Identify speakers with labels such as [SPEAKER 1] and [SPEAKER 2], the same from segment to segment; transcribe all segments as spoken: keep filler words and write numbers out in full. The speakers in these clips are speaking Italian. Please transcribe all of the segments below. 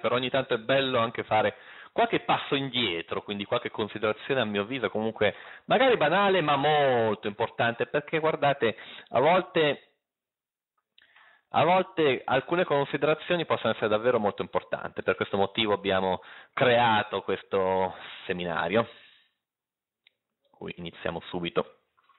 [SPEAKER 1] però ogni tanto è bello anche fare qualche passo indietro, quindi qualche considerazione a mio avviso comunque magari banale ma molto importante, perché guardate, a volte, a volte alcune considerazioni possono essere davvero molto importanti, per questo motivo abbiamo creato questo seminario, cui iniziamo subito.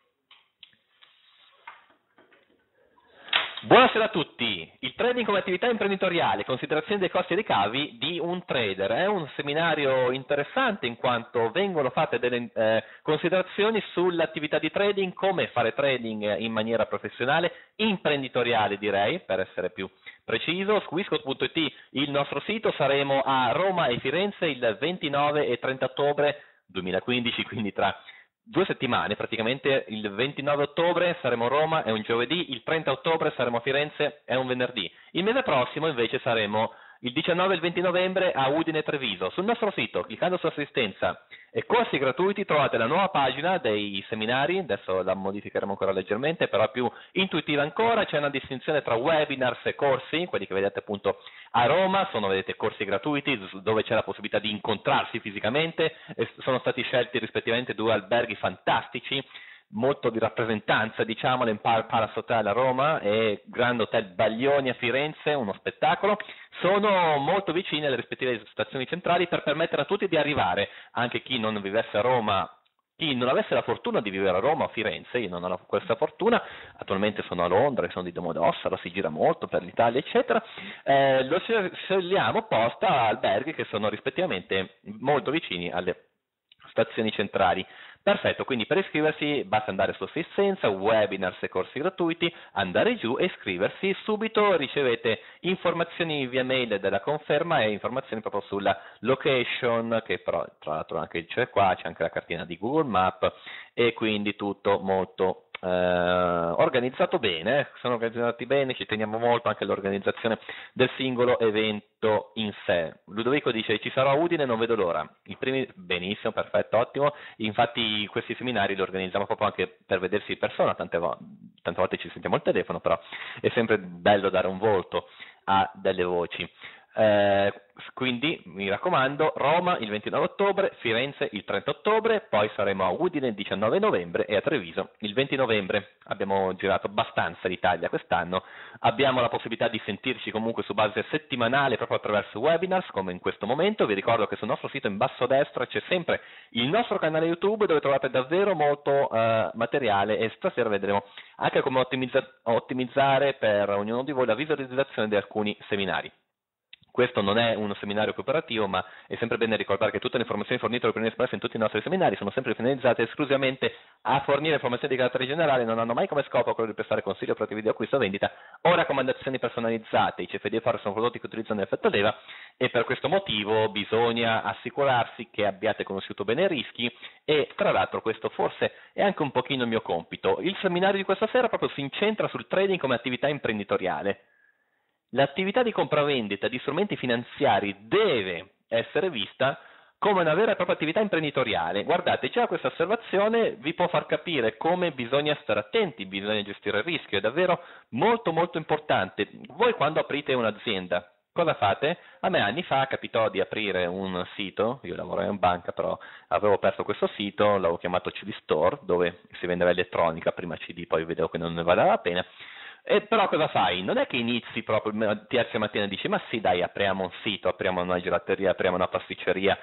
[SPEAKER 1] Buonasera a tutti, il trading come attività imprenditoriale, considerazioni dei costi e dei cavi di un trader. È un seminario interessante in quanto vengono fatte delle eh, considerazioni sull'attività di trading, come fare trading in maniera professionale, imprenditoriale direi, per essere più preciso. Su Wiscot punto it il nostro sito, saremo a Roma e Firenze il ventinove e trenta ottobre duemilaquindici, quindi tra due settimane, praticamente il ventinove ottobre saremo a Roma, è un giovedì, il trenta ottobre saremo a Firenze, è un venerdì. Il mese prossimo invece saremo il diciannove e il venti novembre a Udine e Treviso. Sul nostro sito, cliccando su assistenza e corsi gratuiti, trovate la nuova pagina dei seminari, adesso la modificheremo ancora leggermente, però più intuitiva ancora, c'è una distinzione tra webinars e corsi, quelli che vedete appunto a Roma, sono vedete corsi gratuiti dove c'è la possibilità di incontrarsi fisicamente, e sono stati scelti rispettivamente due alberghi fantastici, molto di rappresentanza, diciamo, l'Empire Palace Hotel a Roma e Grand Hotel Baglioni a Firenze, uno spettacolo. Sono molto vicini alle rispettive stazioni centrali per permettere a tutti di arrivare, anche chi non vivesse a Roma, chi non avesse la fortuna di vivere a Roma o a Firenze. Io non ho questa fortuna, attualmente sono a Londra, sono di Domodossola, si gira molto per l'Italia eccetera, eh, lo scegliamo apposta a alberghi che sono rispettivamente molto vicini alle stazioni centrali. Perfetto, quindi per iscriversi basta andare su assistenza, webinars e corsi gratuiti, andare giù e iscriversi, subito ricevete informazioni via mail della conferma e informazioni proprio sulla location, che però tra l'altro anche c'è qua, c'è anche la cartina di Google Map e quindi tutto molto eh, organizzato bene, sono organizzati bene, ci teniamo molto anche all'organizzazione del singolo evento in sé. Ludovico dice ci sarò a Udine, non vedo l'ora. I primi, benissimo, perfetto, ottimo, infatti questi seminari li organizziamo proprio anche per vedersi di persona, tante, vo tante volte ci sentiamo al telefono, però è sempre bello dare un volto a delle voci. Eh, quindi mi raccomando, Roma il ventinove ottobre, Firenze il trenta ottobre, poi saremo a Udine il diciannove novembre e a Treviso il venti novembre. Abbiamo girato abbastanza l'Italia quest'anno, abbiamo la possibilità di sentirci comunque su base settimanale proprio attraverso webinars come in questo momento. Vi ricordo che sul nostro sito in basso a destra c'è sempre il nostro canale YouTube dove trovate davvero molto eh, materiale e stasera vedremo anche come ottimizza ottimizzare per ognuno di voi la visualizzazione di alcuni seminari. Questo non è un seminario cooperativo, ma è sempre bene ricordare che tutte le informazioni fornite dall'opinione espressa in tutti i nostri seminari sono sempre finalizzate esclusivamente a fornire informazioni di carattere generale, non hanno mai come scopo quello di prestare consigli operativi di acquisto o vendita o raccomandazioni personalizzate. I C F D F A R sono prodotti che utilizzano l'effetto leva e per questo motivo bisogna assicurarsi che abbiate conosciuto bene i rischi e tra l'altro questo forse è anche un pochino il mio compito. Il seminario di questa sera proprio si incentra sul trading come attività imprenditoriale. L'attività di compravendita di strumenti finanziari deve essere vista come una vera e propria attività imprenditoriale. Guardate, già questa osservazione vi può far capire come bisogna stare attenti, bisogna gestire il rischio, è davvero molto molto importante. Voi quando aprite un'azienda, cosa fate? A me anni fa capitò di aprire un sito, io lavoravo in banca però avevo perso questo sito, l'avevo chiamato C D Store, dove si vendeva elettronica, prima C D, poi vedevo che non ne valeva la pena. E però cosa fai? Non è che inizi proprio, ti alzi mattina e dici ma sì dai, apriamo un sito, apriamo una gelateria, apriamo una pasticceria,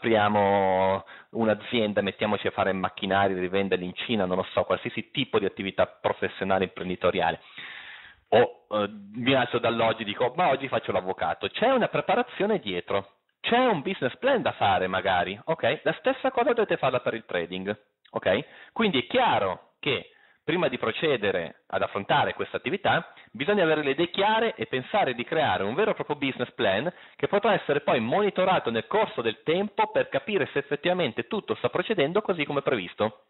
[SPEAKER 1] apriamo un'azienda, mettiamoci a fare macchinari, rivenderli in Cina, non lo so, qualsiasi tipo di attività professionale imprenditoriale. O eh, mi alzo dall'oggi e dico ma oggi faccio l'avvocato. C'è una preparazione dietro, c'è un business plan da fare magari, ok? La stessa cosa dovete farla per il trading, ok? Quindi è chiaro che prima di procedere ad affrontare questa attività, bisogna avere le idee chiare e pensare di creare un vero e proprio business plan che potrà essere poi monitorato nel corso del tempo per capire se effettivamente tutto sta procedendo così come previsto.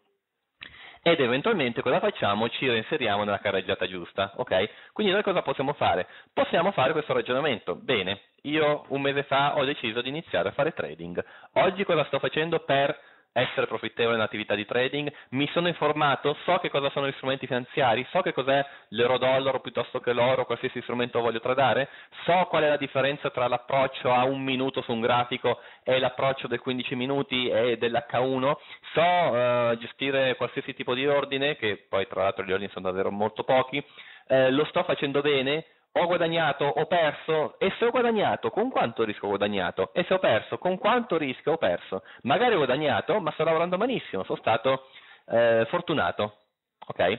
[SPEAKER 1] Ed eventualmente cosa facciamo? Ci reinseriamo nella carreggiata giusta, ok? Quindi noi cosa possiamo fare? Possiamo fare questo ragionamento. Bene, io un mese fa ho deciso di iniziare a fare trading. Oggi cosa sto facendo per essere profittevole in attività di trading, mi sono informato, so che cosa sono gli strumenti finanziari, so che cos'è l'euro-dollaro piuttosto che l'oro, qualsiasi strumento voglio tradare, so qual è la differenza tra l'approccio a un minuto su un grafico e l'approccio del quindici minuti e dell'H uno, so uh, gestire qualsiasi tipo di ordine, che poi tra l'altro gli ordini sono davvero molto pochi, eh, lo sto facendo bene, ho guadagnato, ho perso, e se ho guadagnato, con quanto rischio ho guadagnato? E se ho perso, con quanto rischio ho perso? Magari ho guadagnato, ma sto lavorando malissimo, sono stato eh, fortunato. Ok?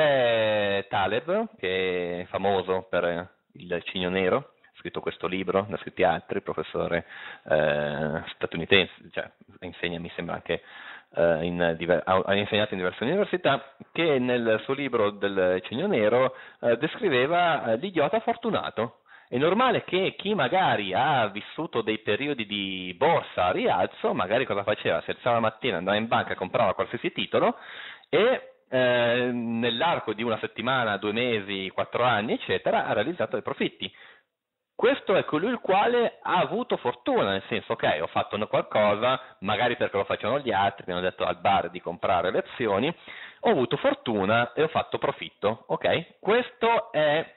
[SPEAKER 1] C'è Taleb, che è famoso per il Cigno Nero, ha scritto questo libro, ne ha scritti altri, professore eh, statunitense, cioè insegna, mi sembra anche Uh, in diver- ha insegnato in diverse università, che nel suo libro del Cigno Nero uh, descriveva uh, l'idiota fortunato. È normale che chi magari ha vissuto dei periodi di borsa a rialzo, magari cosa faceva? Si alzava la mattina, andava in banca, comprava qualsiasi titolo e eh, nell'arco di una settimana, due mesi, quattro anni, eccetera, ha realizzato dei profitti. Questo è colui il quale ha avuto fortuna, nel senso, ok, ho fatto qualcosa, magari perché lo facevano gli altri, mi hanno detto al bar di comprare le azioni, ho avuto fortuna e ho fatto profitto, ok? Questo è,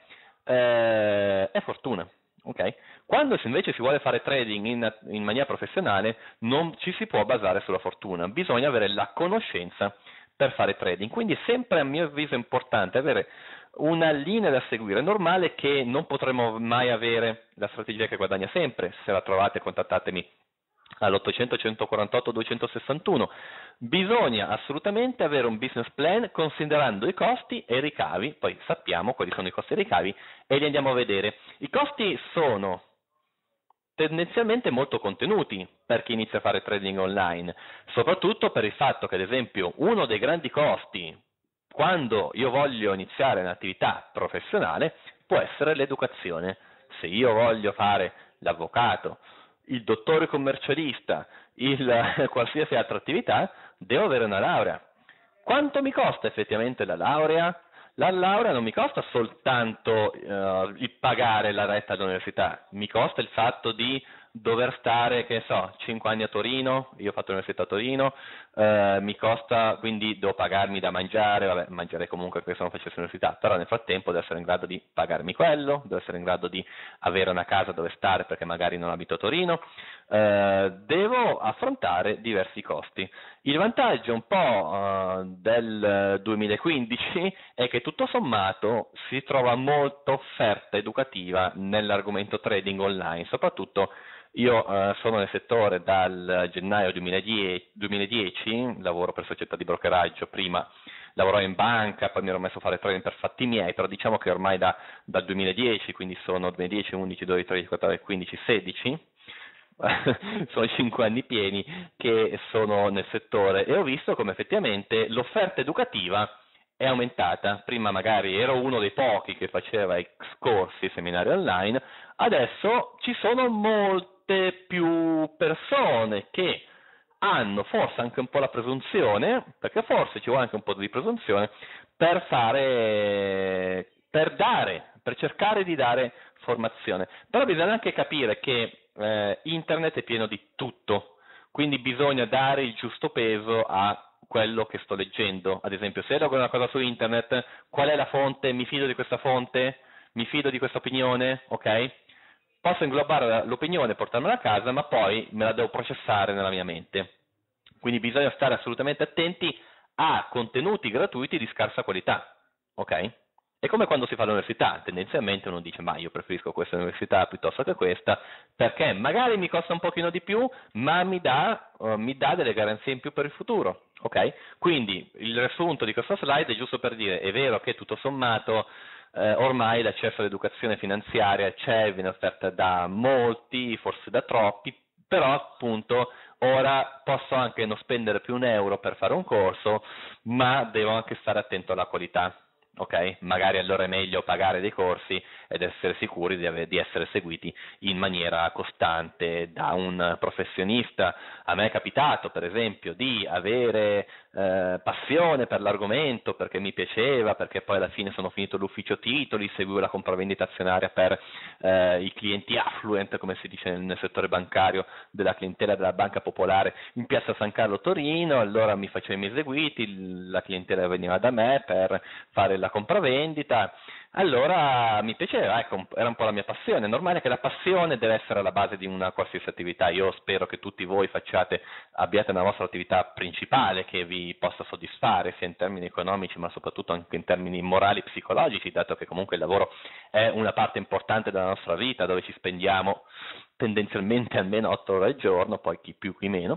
[SPEAKER 1] eh, è fortuna, ok? Quando invece si vuole fare trading in, in maniera professionale, non ci si può basare sulla fortuna, bisogna avere la conoscenza per fare trading, quindi è sempre a mio avviso importante avere una linea da seguire. È normale che non potremo mai avere la strategia che guadagna sempre, se la trovate contattatemi all'ottocento centoquarantotto duecentosessantuno. Bisogna assolutamente avere un business plan considerando i costi e i ricavi, poi sappiamo quali sono i costi e i ricavi e li andiamo a vedere. I costi sono tendenzialmente molto contenuti per chi inizia a fare trading online, soprattutto per il fatto che ad esempio uno dei grandi costi quando io voglio iniziare un'attività professionale può essere l'educazione. Se io voglio fare l'avvocato, il dottore commercialista, il, qualsiasi altra attività, devo avere una laurea. Quanto mi costa effettivamente la laurea? La laurea non mi costa soltanto uh, il pagare la retta all'università, mi costa il fatto di dover stare, che ne so, cinque anni a Torino, io ho fatto l'università a Torino, eh, mi costa, quindi devo pagarmi da mangiare, vabbè, mangerei comunque anche se non facessi l'università, però nel frattempo devo essere in grado di pagarmi quello, devo essere in grado di avere una casa dove stare perché magari non abito a Torino, eh, devo affrontare diversi costi. Il vantaggio un po' uh, del duemilaquindici è che tutto sommato si trova molta offerta educativa nell'argomento trading online, soprattutto io uh, sono nel settore dal gennaio duemiladieci, lavoro per società di brokeraggio, prima lavoravo in banca, poi mi ero messo a fare trading per fatti miei, però diciamo che ormai da, dal duemiladieci, quindi sono duemiladieci, undici, dodici, tredici, quattordici, quindici, sedici, sono cinque anni pieni che sono nel settore e ho visto come effettivamente l'offerta educativa è aumentata. Prima magari ero uno dei pochi che faceva i corsi, i seminari online, adesso ci sono molte più persone che hanno forse anche un po' la presunzione, perché forse ci vuole anche un po' di presunzione, per fare, per dare, per cercare di dare formazione. Però bisogna anche capire che eh, internet è pieno di tutto, quindi bisogna dare il giusto peso a quello che sto leggendo. Ad esempio, se leggo una cosa su internet, qual è la fonte? Mi fido di questa fonte? Mi fido di questa opinione? Ok? Posso inglobare l'opinione, portarmela a casa, ma poi me la devo processare nella mia mente. Quindi bisogna stare assolutamente attenti a contenuti gratuiti di scarsa qualità. Ok? È come quando si fa all'università, tendenzialmente uno dice ma io preferisco questa università piuttosto che questa, perché magari mi costa un pochino di più, ma mi dà, uh, mi dà delle garanzie in più per il futuro. Ok? Quindi il riassunto di questa slide è giusto per dire, è vero che tutto sommato eh, ormai l'accesso all'educazione finanziaria c'è, viene offerta da molti, forse da troppi, però appunto ora posso anche non spendere più un euro per fare un corso, ma devo anche stare attento alla qualità. Ok? Magari allora è meglio pagare dei corsi ed essere sicuri di, ave- di essere seguiti in maniera costante da un professionista. A me è capitato, per esempio, di avere eh, passione per l'argomento, perché mi piaceva, perché poi alla fine sono finito l'ufficio titoli, seguivo la compravendita azionaria per eh, i clienti affluent, come si dice nel, nel settore bancario, della clientela della Banca Popolare in piazza San Carlo Torino. Allora mi facevo i miei eseguiti, la clientela veniva da me per fare la compravendita. Allora mi piaceva, ecco, era un po' la mia passione. È normale che la passione deve essere alla base di una qualsiasi attività. Io spero che tutti voi facciate, abbiate una vostra attività principale che vi possa soddisfare, sia in termini economici ma soprattutto anche in termini morali e psicologici, dato che comunque il lavoro è una parte importante della nostra vita, dove ci spendiamo tendenzialmente almeno otto ore al giorno, poi chi più chi meno.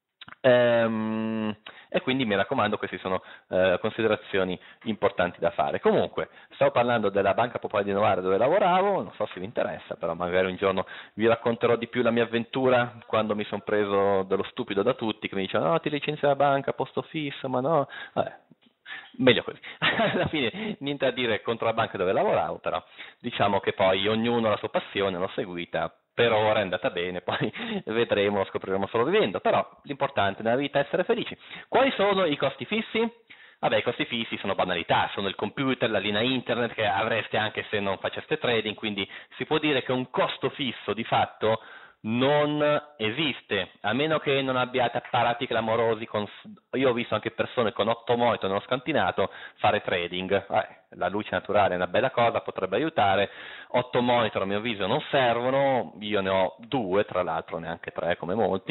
[SPEAKER 1] Ehm, e quindi mi raccomando, queste sono eh, considerazioni importanti da fare. Comunque, stavo parlando della Banca Popolare di Novara dove lavoravo, non so se vi interessa, però magari un giorno vi racconterò di più la mia avventura quando mi sono preso dello stupido da tutti che mi dicevano no, ti licenzia la banca, posto fisso, ma no, vabbè. Meglio così. Alla fine niente a dire contro la banca dove lavoravo, però diciamo che poi ognuno ha la sua passione, l'ho seguita, per ora è andata bene, poi vedremo, lo scopriremo solo vivendo, però l'importante nella vita è essere felici. Quali sono i costi fissi? Vabbè, i costi fissi sono banalità, sono il computer, la linea internet che avreste anche se non faceste trading, quindi si può dire che un costo fisso di fatto non esiste, a meno che non abbiate apparati clamorosi. Con... io ho visto anche persone con otto monitor nello scantinato fare trading. Eh, la luce naturale è una bella cosa, potrebbe aiutare. Otto monitor a mio avviso non servono, io ne ho due, tra l'altro neanche tre come molti.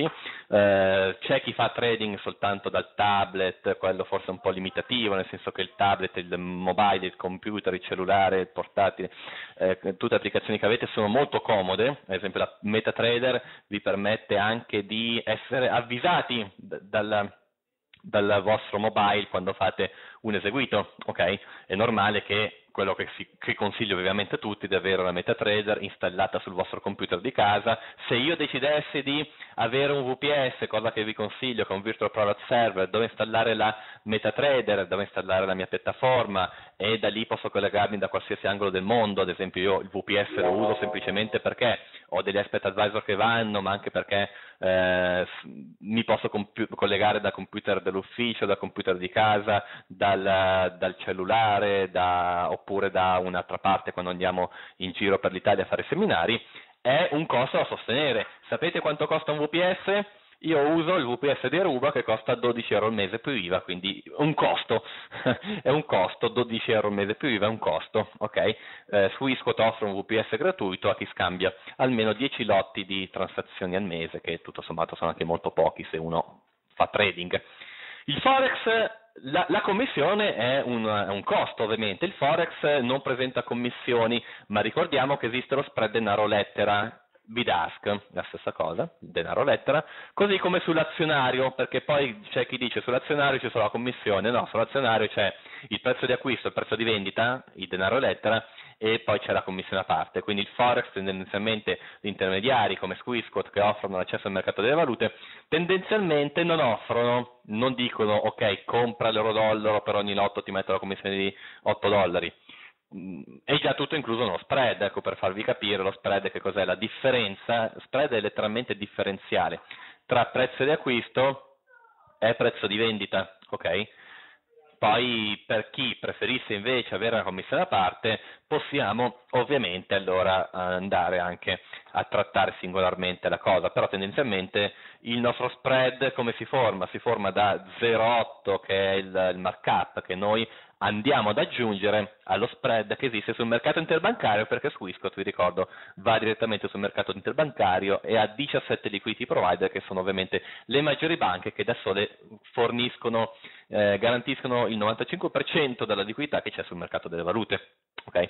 [SPEAKER 1] Eh, c'è chi fa trading soltanto dal tablet, quello forse è un po' limitativo, nel senso che il tablet, il mobile, il computer, il cellulare, il portatile, eh, tutte le applicazioni che avete sono molto comode. Ad esempio la MetaTrader vi permette anche di essere avvisati d- dal, dal vostro mobile quando fate un eseguito, ok? È normale che quello che, si, che consiglio ovviamente a tutti è di avere una MetaTrader installata sul vostro computer di casa. Se io decidessi di avere un V P S, cosa che vi consiglio, che è un Virtual Private Server, dove installare la MetaTrader, dove installare la mia piattaforma, e da lì posso collegarmi da qualsiasi angolo del mondo. Ad esempio io il V P S lo uso semplicemente perché ho degli expert advisor che vanno, ma anche perché eh, mi posso compu- collegare dal computer dell'ufficio, dal computer di casa, dal, dal cellulare, da, oppure da un'altra parte quando andiamo in giro per l'Italia a fare seminari. È un costo da sostenere. Sapete quanto costa un V P S? Io uso il V P S di Aruba che costa dodici euro al mese più I V A, quindi un costo, è un costo, dodici euro al mese più I V A è un costo, ok? Eh, Swissquote offre un V P S gratuito a chi scambia almeno dieci lotti di transazioni al mese, che tutto sommato sono anche molto pochi se uno fa trading. Il Forex, la, la commissione è un, è un costo ovviamente, il Forex non presenta commissioni, ma ricordiamo che esiste lo spread denaro-lettera, bid-ask, la stessa cosa, denaro lettera, così come sull'azionario, perché poi c'è chi dice sull'azionario c'è solo la commissione, no, sull'azionario c'è il prezzo di acquisto, il prezzo di vendita, il denaro lettera, e poi c'è la commissione a parte. Quindi il Forex, tendenzialmente gli intermediari come Swissquote che offrono l'accesso al mercato delle valute, tendenzialmente non offrono, non dicono ok, compra l'euro-dollaro, per ogni lotto ti metto la commissione di otto dollari. È già tutto incluso nello spread. Ecco, per farvi capire lo spread che cos'è. La differenza, spread è letteralmente differenziale tra prezzo di acquisto e prezzo di vendita, ok? Poi per chi preferisse invece avere una commissione a parte, possiamo ovviamente allora andare anche a trattare singolarmente la cosa, però tendenzialmente il nostro spread come si forma? Si forma da zero virgola otto che è il, il markup che noi andiamo ad aggiungere allo spread che esiste sul mercato interbancario, perché Swissquote, vi ricordo, va direttamente sul mercato interbancario e ha diciassette liquidity provider che sono ovviamente le maggiori banche che da sole forniscono, eh, garantiscono il novantacinque per cento della liquidità che c'è sul mercato delle valute. Okay?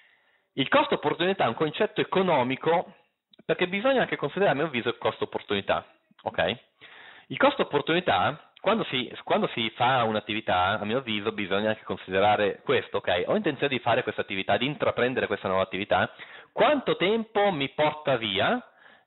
[SPEAKER 1] Il costo opportunità è un concetto economico perché bisogna anche considerare, a mio avviso, il costo opportunità. Okay? Il costo opportunità, quando si, quando si fa un'attività, a mio avviso, bisogna anche considerare questo, ok? Ho intenzione di fare questa attività, di intraprendere questa nuova attività, quanto tempo mi porta via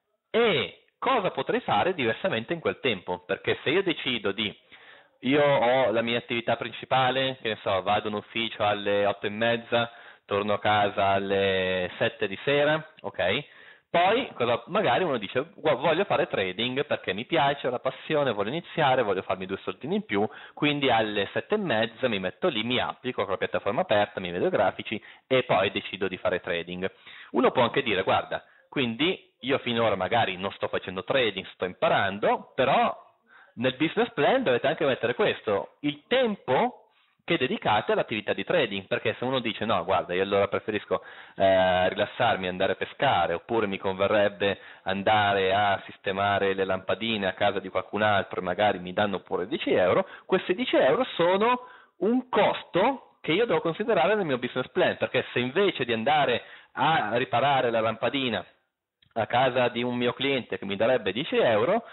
[SPEAKER 1] e cosa potrei fare diversamente in quel tempo? Perché se io decido di, io ho la mia attività principale, che ne so, vado in ufficio alle otto e mezza, torno a casa alle sette di sera, ok? Poi cosa, magari uno dice voglio fare trading perché mi piace, ho la passione, voglio iniziare, voglio farmi due soldini in più, quindi alle sette e mezza mi metto lì, mi applico con la piattaforma aperta, mi vedo i grafici e poi decido di fare trading. Uno può anche dire guarda, quindi io finora magari non sto facendo trading, sto imparando, però nel business plan dovete anche mettere questo, il tempo che dedicate all'attività di trading, perché se uno dice no, guarda, io allora preferisco eh, rilassarmi, andare a pescare, oppure mi converrebbe andare a sistemare le lampadine a casa di qualcun altro e magari mi danno pure dieci euro, questi dieci euro sono un costo che io devo considerare nel mio business plan, perché se invece di andare a riparare la lampadina a casa di un mio cliente che mi darebbe dieci euro,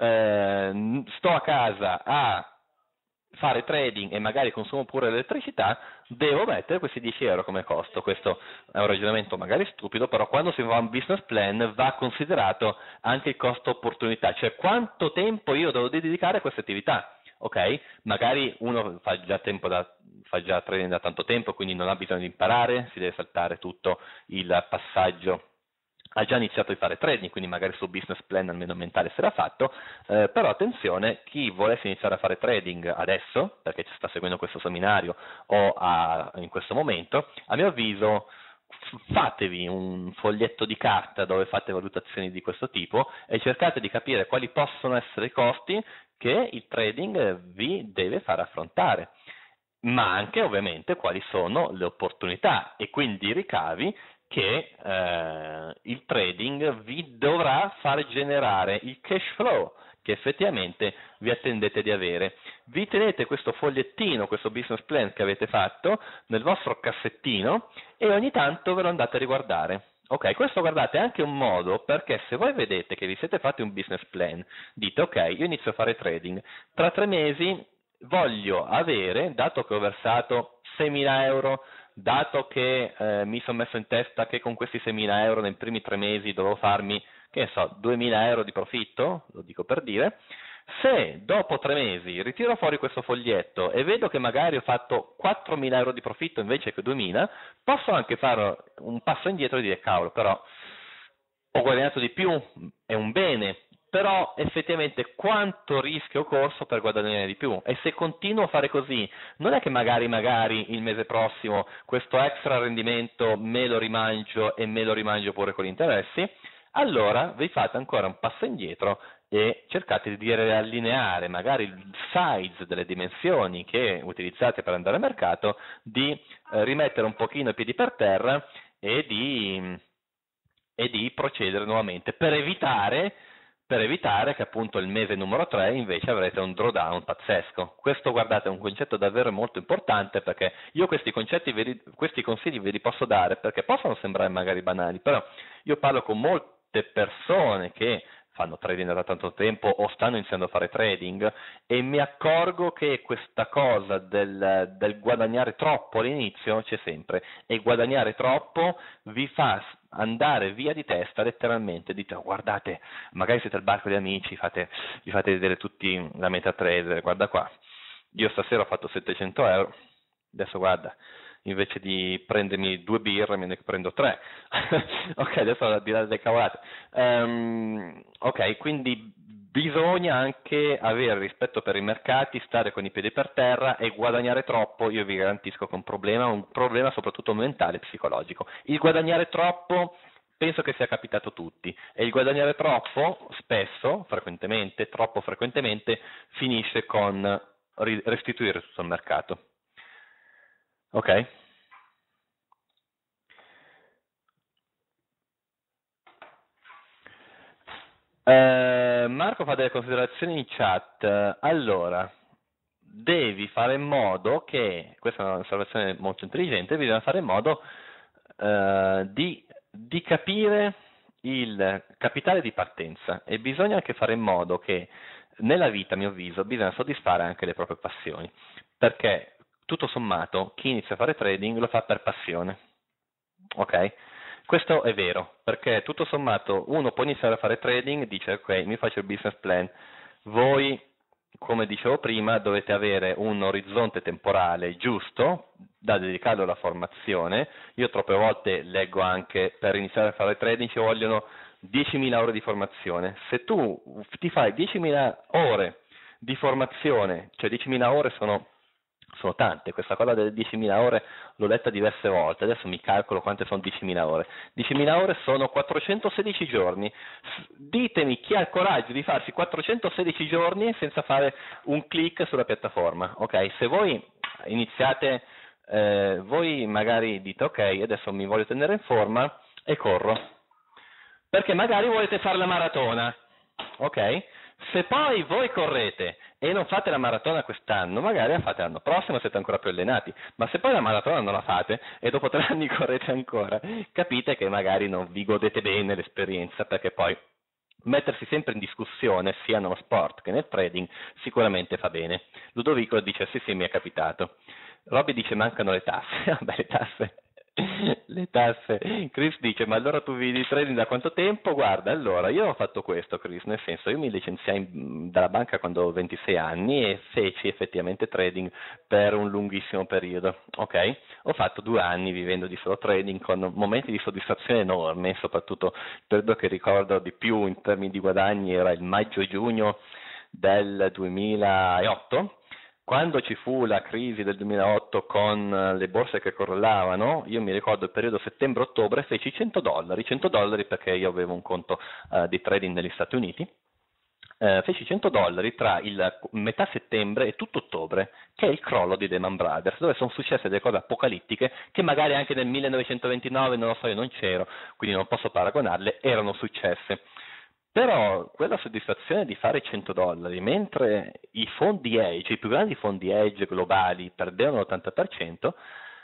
[SPEAKER 1] eh, sto a casa a fare trading e magari consumo pure l'elettricità, devo mettere questi dieci euro come costo. Questo è un ragionamento magari stupido, però quando si fa un business plan va considerato anche il costo opportunità, cioè quanto tempo io devo dedicare a queste attività. Ok? Magari uno fa già, tempo da, fa già trading da tanto tempo, quindi non ha bisogno di imparare, si deve saltare tutto il passaggio, ha già iniziato a fare trading, quindi magari sul business plan almeno mentale se l'ha fatto, eh, però attenzione, chi volesse iniziare a fare trading adesso, perché ci sta seguendo questo seminario o a, in questo momento, a mio avviso fatevi un foglietto di carta dove fate valutazioni di questo tipo e cercate di capire quali possono essere i costi che il trading vi deve far affrontare, ma anche ovviamente quali sono le opportunità e quindi i ricavi che eh, il trading vi dovrà far generare, il cash flow che effettivamente vi attendete di avere. Vi tenete questo fogliettino, questo business plan che avete fatto nel vostro cassettino e ogni tanto ve lo andate a riguardare. Ok, questo guardate è anche un modo, perché se voi vedete che vi siete fatti un business plan, dite ok, io inizio a fare trading, tra tre mesi voglio avere, dato che ho versato seimila euro, dato che eh, mi sono messo in testa che con questi seimila euro nei primi tre mesi dovevo farmi, che ne so, duemila euro di profitto, lo dico per dire, se dopo tre mesi ritiro fuori questo foglietto e vedo che magari ho fatto quattromila euro di profitto invece che duemila, posso anche fare un passo indietro e dire cavolo, però ho guadagnato di più, è un bene, però effettivamente quanto rischio ho corso per guadagnare di più? E se continuo a fare così, non è che magari magari il mese prossimo questo extra rendimento me lo rimangio e me lo rimangio pure con gli interessi? Allora vi fate ancora un passo indietro e cercate di riallineare magari il size delle dimensioni che utilizzate per andare al mercato, di eh, rimettere un pochino i piedi per terra e di, e di procedere nuovamente per evitare per evitare che appunto il mese numero tre invece avrete un drawdown pazzesco. Questo, guardate, è un concetto davvero molto importante, perché io questi concetti, ve li, questi consigli ve li posso dare perché possono sembrare magari banali, però io parlo con molte persone che fanno trading da tanto tempo o stanno iniziando a fare trading e mi accorgo che questa cosa del, del guadagnare troppo all'inizio c'è sempre, e guadagnare troppo vi fa andare via di testa letteralmente. Dite oh, guardate, magari siete al barco di amici, fate, vi fate vedere tutti la MetaTrader, guarda qua, io stasera ho fatto settecento euro, adesso guarda, invece di prendermi due birre me ne prendo tre. Ok, adesso al di là delle cavolate. Um, ok, quindi bisogna anche avere rispetto per i mercati, stare con i piedi per terra, e guadagnare troppo, io vi garantisco che è un problema, un problema soprattutto mentale e psicologico. Il guadagnare troppo penso che sia capitato a tutti, e il guadagnare troppo spesso, frequentemente, troppo frequentemente, finisce con restituire tutto il mercato. Ok? Eh, Marco fa delle considerazioni in chat. Allora, devi fare in modo che, questa è un'osservazione molto intelligente, bisogna fare in modo eh, di, di capire il capitale di partenza, e bisogna anche fare in modo che nella vita, a mio avviso, bisogna soddisfare anche le proprie passioni, perché tutto sommato chi inizia a fare trading lo fa per passione, ok? Questo è vero, perché tutto sommato uno può iniziare a fare trading, dice ok, mi faccio il business plan. Voi, come dicevo prima, dovete avere un orizzonte temporale giusto da dedicarlo alla formazione. Io troppe volte leggo anche per iniziare a fare trading ci vogliono diecimila ore di formazione. Se tu ti fai diecimila ore di formazione, cioè diecimila ore sono, sono tante, questa cosa delle diecimila ore l'ho letta diverse volte, adesso mi calcolo quante sono diecimila ore. diecimila ore sono quattrocentosedici giorni. Ditemi chi ha il coraggio di farsi quattrocentosedici giorni senza fare un click sulla piattaforma, ok? Se voi iniziate, eh, voi magari dite ok, adesso mi voglio tenere in forma e corro, perché magari volete fare la maratona, ok? Se poi voi correte e non fate la maratona quest'anno, magari la fate l'anno prossimo, siete ancora più allenati, ma se poi la maratona non la fate e dopo tre anni correte ancora, capite che magari non vi godete bene l'esperienza, perché poi mettersi sempre in discussione sia nello sport che nel trading sicuramente fa bene. Ludovico dice sì sì, mi è capitato. Robby dice mancano le tasse. Vabbè, le tasse le tasse. Chris dice ma allora tu vivi di trading da quanto tempo? Guarda, allora io ho fatto questo, Chris, nel senso io mi licenziai dalla banca quando avevo ventisei anni e feci effettivamente trading per un lunghissimo periodo, ok? Ho fatto due anni vivendo di solo trading con momenti di soddisfazione enorme, soprattutto il periodo che ricordo di più in termini di guadagni era il maggio-giugno del duemilaotto. Quando ci fu la crisi del duemilaotto con le borse che crollavano, io mi ricordo il periodo settembre-ottobre, feci cento dollari, cento dollari perché io avevo un conto uh, di trading negli Stati Uniti, uh, feci cento dollari tra il metà settembre e tutto ottobre, che è il crollo di Lehman Brothers, dove sono successe delle cose apocalittiche che magari anche nel millenovecentoventinove, non lo so, io non c'ero, quindi non posso paragonarle, erano successe. Però quella soddisfazione di fare cento dollari, mentre i fondi hedge, i più grandi fondi hedge globali perdevano l'ottanta per cento,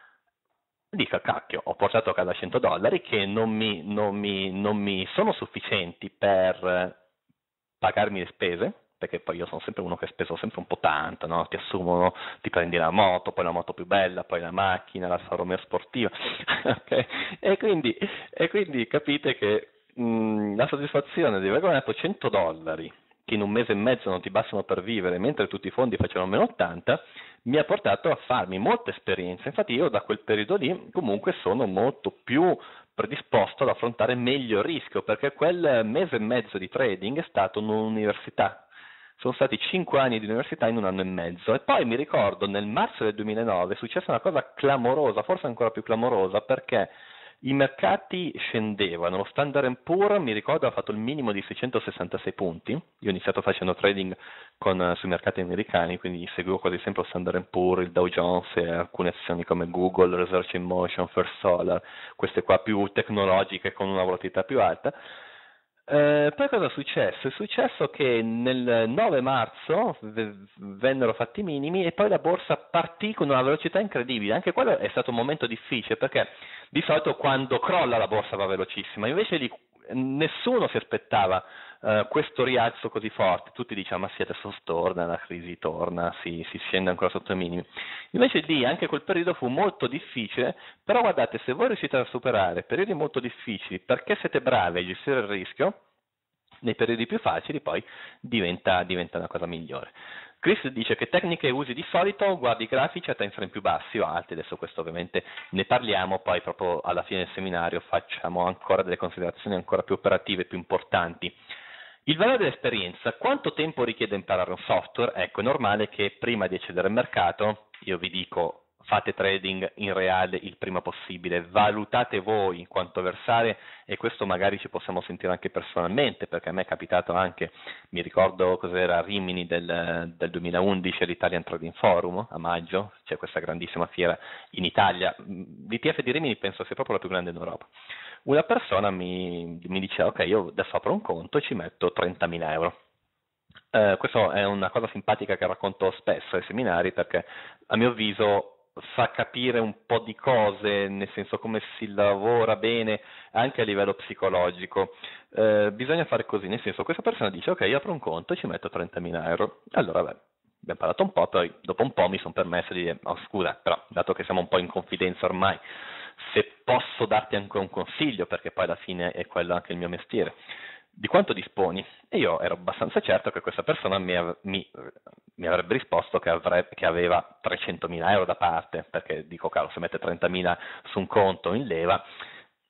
[SPEAKER 1] dico cacchio, ho portato a casa cento dollari che non mi, non mi, non mi sono sufficienti per pagarmi le spese, perché poi io sono sempre uno che ha speso sempre un po' tanto, no? Ti assumono, ti prendi la moto, poi la moto più bella, poi la macchina, la Alfa Romeo sportiva, okay? e, quindi, e quindi capite che mh, la soddisfazione di aver guadagnato cento dollari, che in un mese e mezzo non ti bastano per vivere, mentre tutti i fondi facevano meno ottanta, mi ha portato a farmi molta esperienza. Infatti io da quel periodo lì comunque sono molto più predisposto ad affrontare meglio il rischio, perché quel mese e mezzo di trading è stato un'università. Sono stati cinque anni di università in un anno e mezzo. E poi mi ricordo nel marzo del duemilanove è successa una cosa clamorosa, forse ancora più clamorosa, perché i mercati scendevano, lo Standard and Poor's mi ricordo ha fatto il minimo di seicentosessantasei punti, io ho iniziato facendo trading con, sui mercati americani, quindi seguivo quasi sempre lo Standard and Poor's, il Dow Jones e alcune azioni come Google, Research in Motion, First Solar, queste qua più tecnologiche con una volatilità più alta. Eh, poi cosa è successo? È successo che nel nove marzo v- vennero fatti i minimi e poi la borsa partì con una velocità incredibile. Anche quello è stato un momento difficile perché di solito quando crolla la borsa va velocissima, invece lì nessuno si aspettava uh, questo rialzo così forte. Tutti dicevano ma sì, adesso torna, la crisi torna, si, si scende ancora sotto i minimi. Invece lì anche quel periodo fu molto difficile, però guardate, se voi riuscite a superare periodi molto difficili perché siete bravi a gestire il rischio, nei periodi più facili poi diventa, diventa una cosa migliore. Chris dice che tecniche usi di solito, guardi i grafici a time frame più bassi o alti, adesso questo ovviamente ne parliamo, poi proprio alla fine del seminario facciamo ancora delle considerazioni ancora più operative, più importanti. Il valore dell'esperienza, quanto tempo richiede imparare un software? Ecco, è normale che prima di accedere al mercato, io vi dico fate trading in reale il prima possibile, valutate voi quanto versare e questo magari ci possiamo sentire anche personalmente, perché a me è capitato anche, mi ricordo cos'era Rimini del, del duemilaundici all'Italian Trading Forum a maggio, c'è questa grandissima fiera in Italia, l'I T F di Rimini penso sia proprio la più grande in Europa. Una persona mi, mi diceva ok, io adesso apro un conto e ci metto trentamila euro. Eh, questa è una cosa simpatica che racconto spesso ai seminari perché a mio avviso fa capire un po' di cose, nel senso come si lavora bene anche a livello psicologico. Eh, bisogna fare così, nel senso questa persona dice ok, io apro un conto e ci metto trentamila euro. Allora beh, abbiamo parlato un po', poi dopo un po' mi sono permesso di dire oh scusa, però dato che siamo un po' in confidenza ormai, se posso darti anche un consiglio, perché poi alla fine è quello anche il mio mestiere, di quanto disponi? E io ero abbastanza certo che questa persona mi, av- mi, mi avrebbe risposto che, avrebbe, che aveva trecentomila euro da parte, perché dico cavolo, se mette trentamila su un conto in leva,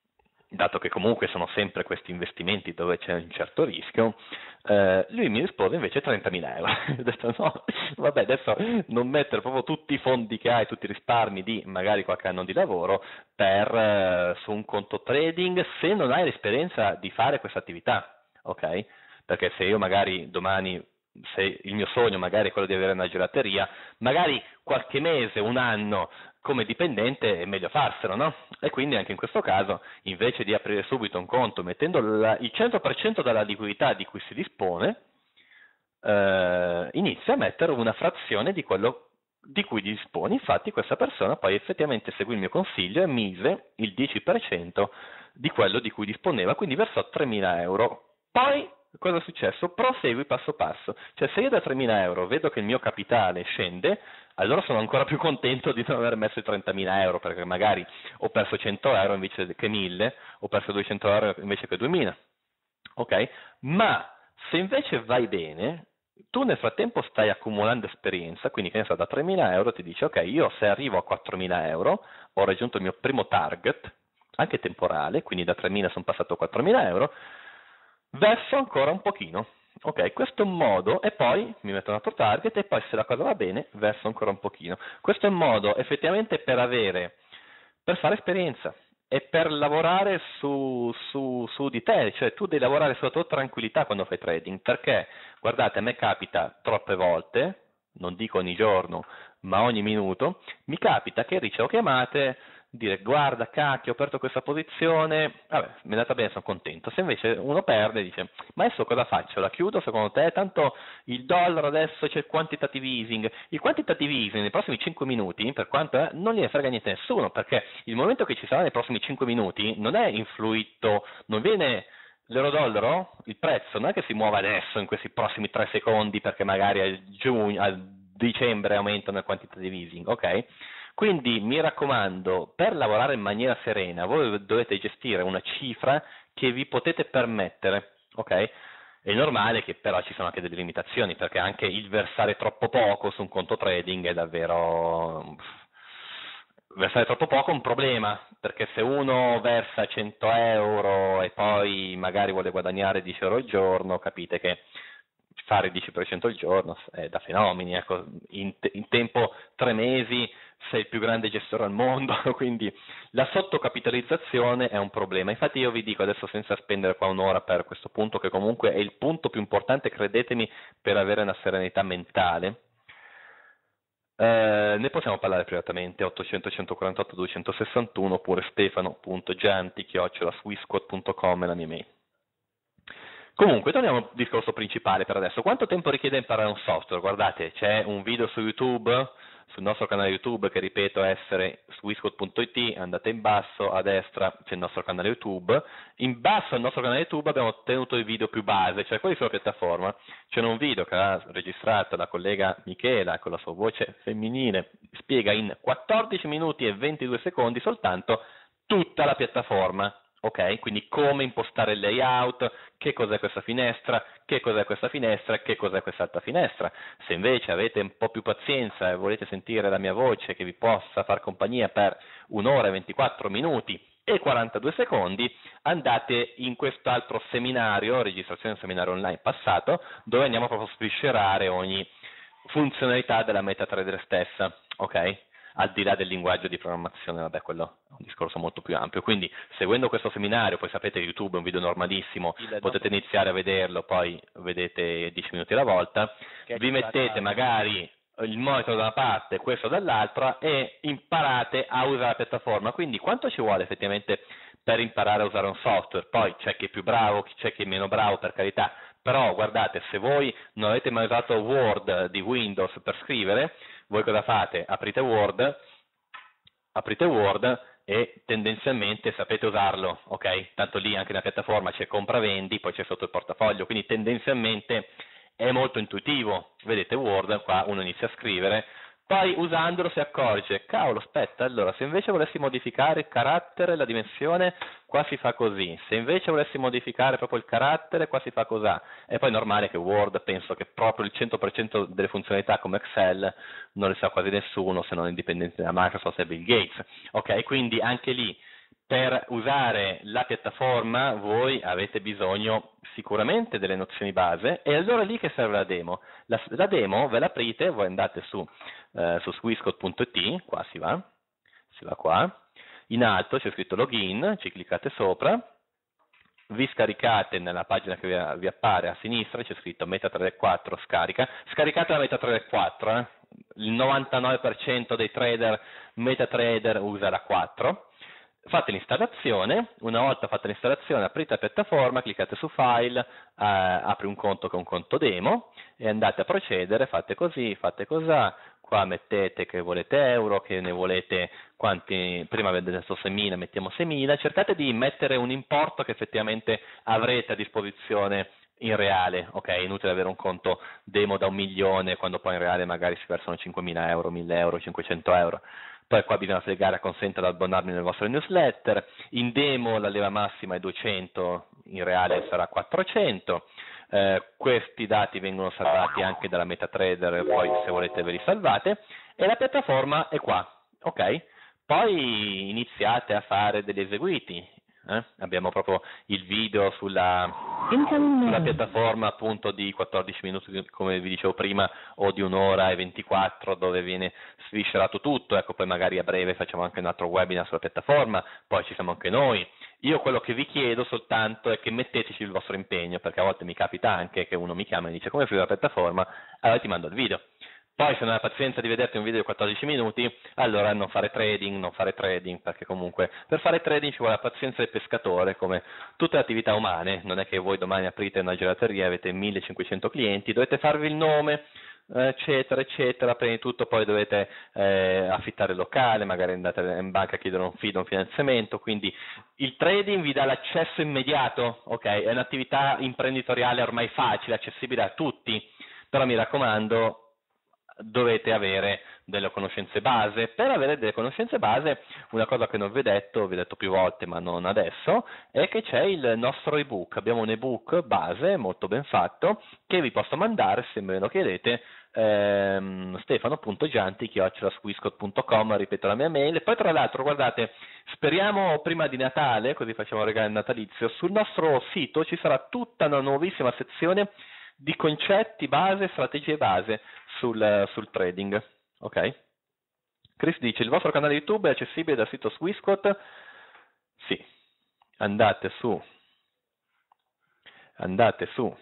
[SPEAKER 1] dato che comunque sono sempre questi investimenti dove c'è un certo rischio, eh, lui mi rispose invece trentamila euro. Ho detto no, vabbè, adesso non mettere proprio tutti i fondi che hai, tutti i risparmi di magari qualche anno di lavoro per, eh, su un conto trading se non hai l'esperienza di fare questa attività, ok? Perché se io magari domani, se il mio sogno magari è quello di avere una gelateria, magari qualche mese, un anno come dipendente è meglio farselo, no? E quindi anche in questo caso, invece di aprire subito un conto mettendo la, il cento per cento della liquidità di cui si dispone, eh, inizia a mettere una frazione di quello di cui disponi. Infatti questa persona poi effettivamente seguì il mio consiglio e mise il dieci per cento di quello di cui disponeva, quindi versò tremila euro. Poi cosa è successo? Prosegui passo passo, cioè se io da tremila euro vedo che il mio capitale scende, allora sono ancora più contento di non aver messo i trentamila euro, perché magari ho perso cento euro invece che mille, ho perso duecento euro invece che duemila, ok? Ma se invece vai bene, tu nel frattempo stai accumulando esperienza, quindi che ne so, da tremila euro ti dici, ok, io se arrivo a quattromila euro, ho raggiunto il mio primo target, anche temporale, quindi da tremila sono passato a quattromila euro, verso ancora un pochino. Ok, questo è un modo, e poi mi metto un altro target, e poi se la cosa va bene, verso ancora un pochino. Questo è un modo effettivamente per avere, per fare esperienza e per lavorare su, su, su di te, cioè tu devi lavorare sulla tua tranquillità quando fai trading, perché guardate, a me capita troppe volte, non dico ogni giorno, ma ogni minuto, mi capita che ricevo chiamate, dire guarda cacchio ho aperto questa posizione, vabbè mi è andata bene, sono contento. Se invece uno perde dice ma adesso cosa faccio, la chiudo secondo te, tanto il dollaro adesso c'è il quantitative easing, il quantitative easing nei prossimi cinque minuti per quanto è, non gliene frega niente a nessuno, perché il momento che ci sarà nei prossimi cinque minuti non è influito, non viene l'euro dollaro, il prezzo non è che si muove adesso in questi prossimi tre secondi perché magari a giugno, a dicembre aumentano il quantitative easing, ok? Quindi mi raccomando, per lavorare in maniera serena, voi dovete gestire una cifra che vi potete permettere, ok? È normale che però ci sono anche delle limitazioni, perché anche il versare troppo poco su un conto trading è davvero... Versare troppo poco è un problema, perché se uno versa cento euro e poi magari vuole guadagnare dieci euro al giorno, capite che fare il dieci per cento al giorno è da fenomeni, ecco. in, te- in tempo tre mesi sei il più grande gestore al mondo, quindi la sottocapitalizzazione è un problema. Infatti io vi dico adesso, senza spendere qua un'ora per questo punto, che comunque è il punto più importante, credetemi, per avere una serenità mentale. Eh, ne possiamo parlare privatamente, ottocento centoquarantotto duecentosessantuno, oppure stefano punto gianti chiocciola swissquote punto com è la mia mail. Comunque, torniamo al discorso principale per adesso. Quanto tempo richiede imparare un software? Guardate, c'è un video su YouTube, sul nostro canale YouTube, che ripeto essere swissquote punto it, andate in basso, a destra c'è il nostro canale YouTube. In basso al nostro canale YouTube abbiamo tenuto i video più base, cioè quelli sulla piattaforma. C'è un video che ha registrato la collega Michela con la sua voce femminile, spiega in quattordici minuti e ventidue secondi soltanto tutta la piattaforma. Ok, quindi come impostare il layout, che cos'è questa finestra, che cos'è questa finestra, che cos'è quest'altra finestra. Se invece avete un po' più pazienza e volete sentire la mia voce che vi possa far compagnia per un'ora e ventiquattro minuti e quarantadue secondi, andate in quest'altro seminario, registrazione di un seminario online passato, dove andiamo proprio a sviscerare ogni funzionalità della MetaTrader stessa, ok? Al di là del linguaggio di programmazione, vabbè, quello è un discorso molto più ampio. Quindi, seguendo questo seminario, poi sapete che YouTube è un video normalissimo, potete iniziare a vederlo, poi vedete dieci minuti alla volta, vi mettete magari il monitor da una parte e questo dall'altra e imparate a usare la piattaforma. Quindi, quanto ci vuole effettivamente per imparare a usare un software? Poi c'è chi è più bravo, c'è chi è meno bravo, per carità, però guardate, se voi non avete mai usato Word di Windows per scrivere, voi cosa fate? Aprite Word, aprite Word e tendenzialmente sapete usarlo, ok? Tanto lì anche nella piattaforma c'è compra-vendi, poi c'è sotto il portafoglio, quindi tendenzialmente è molto intuitivo. Vedete Word, qua uno inizia a scrivere, poi usandolo si accorge, cavolo, aspetta, allora se invece volessi modificare il carattere, la dimensione, qua si fa così, se invece volessi modificare proprio il carattere, qua si fa così. E poi è normale che Word, penso che proprio il cento per cento delle funzionalità come Excel non le sa quasi nessuno, se non i dipendenti da Microsoft e Bill Gates, ok? Quindi anche lì, per usare la piattaforma voi avete bisogno sicuramente delle nozioni base, e allora lì che serve la demo. La, la demo ve l'aprite, voi andate su, eh, su swissquote punto it, qua si va, si va qua, in alto c'è scritto login, ci cliccate sopra, vi scaricate nella pagina che vi, vi appare a sinistra, c'è scritto MetaTrader quattro scarica, scaricate la MetaTrader quattro, eh? Il novantanove per cento dei trader MetaTrader usa la quattro, fate l'installazione, una volta fatta l'installazione aprite la piattaforma, cliccate su file, eh, apri un conto che è un conto demo e andate a procedere, fate così, fate cosà, qua mettete che volete euro, che ne volete quanti, prima avete messo seimila, mettiamo seimila, cercate di mettere un importo che effettivamente avrete a disposizione in reale, ok? È inutile avere un conto demo da un milione quando poi in reale magari si versano cinquemila euro, mille euro, cinquecento euro. Poi qua bisogna fregare a consente ad abbonarmi nelle vostre newsletter, in demo la leva massima è duecento, in reale sarà quattrocento, eh, questi dati vengono salvati anche dalla MetaTrader, poi se volete ve li salvate, e la piattaforma è qua, ok? Poi iniziate a fare degli eseguiti. Eh? Abbiamo proprio il video sulla, sulla piattaforma appunto di quattordici minuti come vi dicevo prima, o di un'ora e ventiquattro dove viene sviscerato tutto, ecco, poi magari a breve facciamo anche un altro webinar sulla piattaforma, poi ci siamo anche noi. Io quello che vi chiedo soltanto è che metteteci il vostro impegno, perché a volte mi capita anche che uno mi chiama e dice come fai la piattaforma, allora ti mando il video. Poi se non hai pazienza di vederti un video di quattordici minuti, allora non fare trading, non fare trading, perché comunque per fare trading ci vuole la pazienza del pescatore, come tutte le attività umane. Non è che voi domani aprite una gelateria e avete millecinquecento clienti, dovete farvi il nome, eccetera, eccetera, prima di tutto poi dovete eh, affittare il locale, magari andate in banca a chiedere un fido, un finanziamento, quindi il trading vi dà l'accesso immediato, ok? È un'attività imprenditoriale ormai facile, accessibile a tutti, però mi raccomando, dovete avere delle conoscenze base. Per avere delle conoscenze base, una cosa che non vi ho detto, vi ho detto più volte ma non adesso, è che c'è il nostro ebook. Abbiamo un ebook base molto ben fatto che vi posso mandare se me lo chiedete, ehm, stefano punto gianti chiocciola swissquote punto com, ripeto la mia mail. E poi tra l'altro guardate, speriamo prima di Natale, così facciamo un regalo natalizio, sul nostro sito ci sarà tutta una nuovissima sezione di concetti base, strategie base sul, sul trading, ok? Chris dice, il vostro canale YouTube è accessibile dal sito Swissquote? Sì, andate su, andate su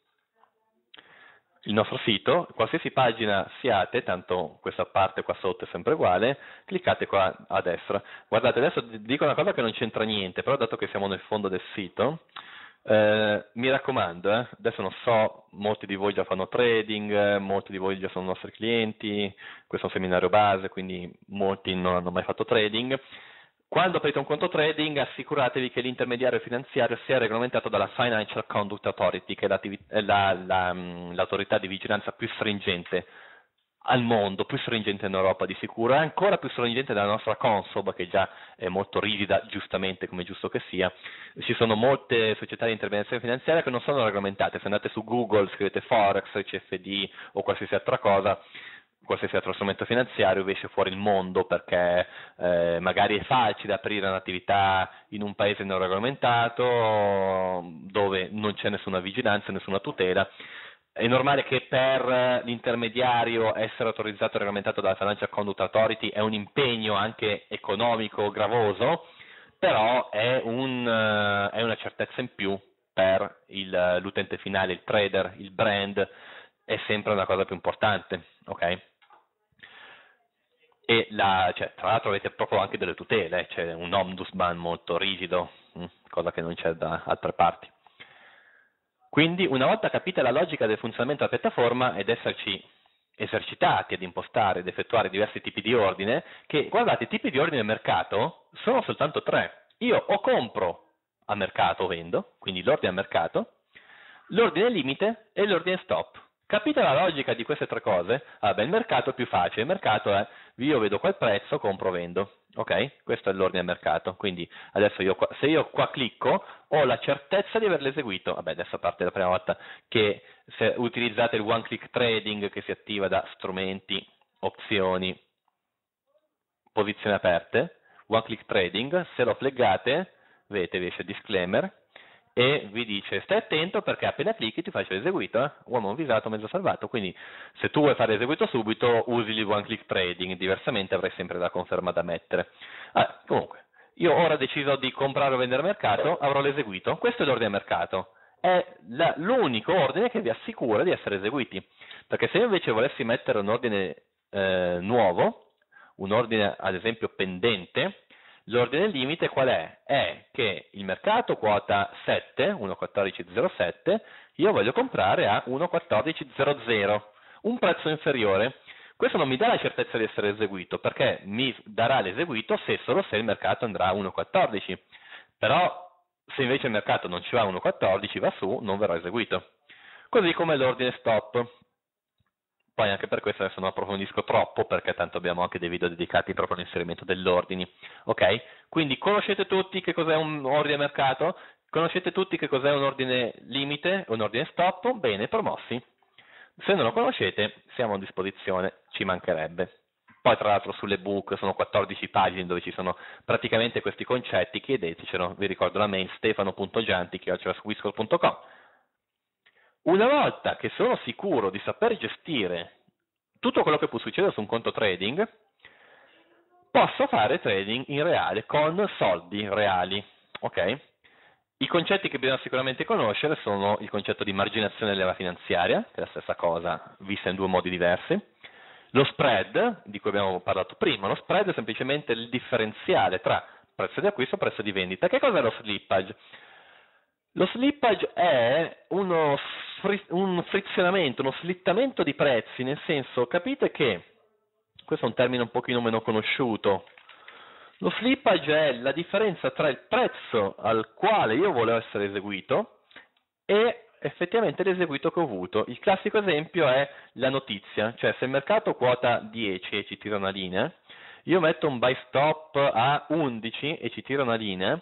[SPEAKER 1] il nostro sito, qualsiasi pagina siate, tanto questa parte qua sotto è sempre uguale, cliccate qua a destra. Guardate, adesso dico una cosa che non c'entra niente, però dato che siamo nel fondo del sito, Eh, mi raccomando, eh, adesso non so, molti di voi già fanno trading, eh, molti di voi già sono nostri clienti, questo è un seminario base, quindi molti non hanno mai fatto trading. Quando aprite un conto trading assicuratevi che l'intermediario finanziario sia regolamentato dalla Financial Conduct Authority, che è la, la, l'autorità di vigilanza più stringente al mondo, più stringente in Europa di sicuro, è ancora più stringente della nostra Consob, che già è molto rigida, giustamente, come è giusto che sia. Ci sono molte società di intermediazione finanziaria che non sono regolamentate. Se andate su Google, scrivete Forex, C F D o qualsiasi altra cosa, qualsiasi altro strumento finanziario, vi esce fuori il mondo, perché eh, magari è facile aprire un'attività in un paese non regolamentato, dove non c'è nessuna vigilanza, nessuna tutela. È normale che per l'intermediario essere autorizzato e regolamentato dalla Financial Conduct Authority è un impegno anche economico gravoso, però è, un, è una certezza in più per il, l'utente finale, il trader, il brand, è sempre una cosa più importante, ok? E la, cioè, tra l'altro avete proprio anche delle tutele, c'è un ombudsman molto rigido, cosa che non c'è da altre parti. Quindi una volta capita la logica del funzionamento della piattaforma ed esserci esercitati ad impostare ed effettuare diversi tipi di ordine, che guardate, i tipi di ordine a mercato sono soltanto tre. Io o compro a mercato o vendo, quindi l'ordine a mercato, l'ordine limite e l'ordine stop. Capite la logica di queste tre cose? Ah, beh, il mercato è più facile, il mercato è io vedo quel prezzo, compro, vendo. Ok? Questo è l'ordine a mercato. Quindi adesso io qua, se io qua clicco ho la certezza di averlo eseguito. Vabbè, adesso a parte la prima volta che se utilizzate il one click trading che si attiva da strumenti, opzioni, posizioni aperte, one click trading, se lo flaggate, vedete, vi esce disclaimer, e vi dice stai attento perché appena clicchi ti faccio l'eseguito, eh? uomo avvisato, mezzo salvato, quindi se tu vuoi fare l'eseguito subito usi il one click trading, diversamente avrai sempre la conferma da mettere. Ah, comunque, io ora ho deciso di comprare o vendere mercato, avrò l'eseguito, questo è l'ordine mercato, è l'unico ordine che vi assicura di essere eseguiti, perché se io invece volessi mettere un ordine eh, nuovo, un ordine ad esempio pendente, l'ordine limite qual è? È che il mercato quota sette, uno quattordici zero sette, io voglio comprare a uno quattordici zero zero, un prezzo inferiore. Questo non mi dà la certezza di essere eseguito, perché mi darà l'eseguito se solo se il mercato andrà a uno quattordici. Però se invece il mercato non ci va a uno quattordici, va su, non verrà eseguito. Così come l'ordine stop. Poi anche per questo adesso non approfondisco troppo, perché tanto abbiamo anche dei video dedicati proprio all'inserimento degli ordini. Ok? Quindi conoscete tutti che cos'è un ordine mercato? Conoscete tutti che cos'è un ordine limite, un ordine stop? Bene, promossi. Se non lo conoscete, siamo a disposizione, ci mancherebbe. Poi tra l'altro sull'ebook sono quattordici pagine dove ci sono praticamente questi concetti, chiedetecelo, vi ricordo la mail stefano punto gianti chiocciola squiscore punto com. Una volta che sono sicuro di saper gestire tutto quello che può succedere su un conto trading, posso fare trading in reale, con soldi reali. Ok? I concetti che bisogna sicuramente conoscere sono il concetto di marginazione leva finanziaria, che è la stessa cosa vista in due modi diversi, lo spread, di cui abbiamo parlato prima. Lo spread è semplicemente il differenziale tra prezzo di acquisto e prezzo di vendita. Che cosa è lo slippage? Lo slippage è uno un frizionamento, uno slittamento di prezzi, nel senso, capite che, questo è un termine un pochino meno conosciuto, lo slippage è la differenza tra il prezzo al quale io volevo essere eseguito e effettivamente l'eseguito che ho avuto. Il classico esempio è la notizia, cioè se il mercato quota dieci e ci tira una linea, io metto un buy stop a undici e ci tira una linea,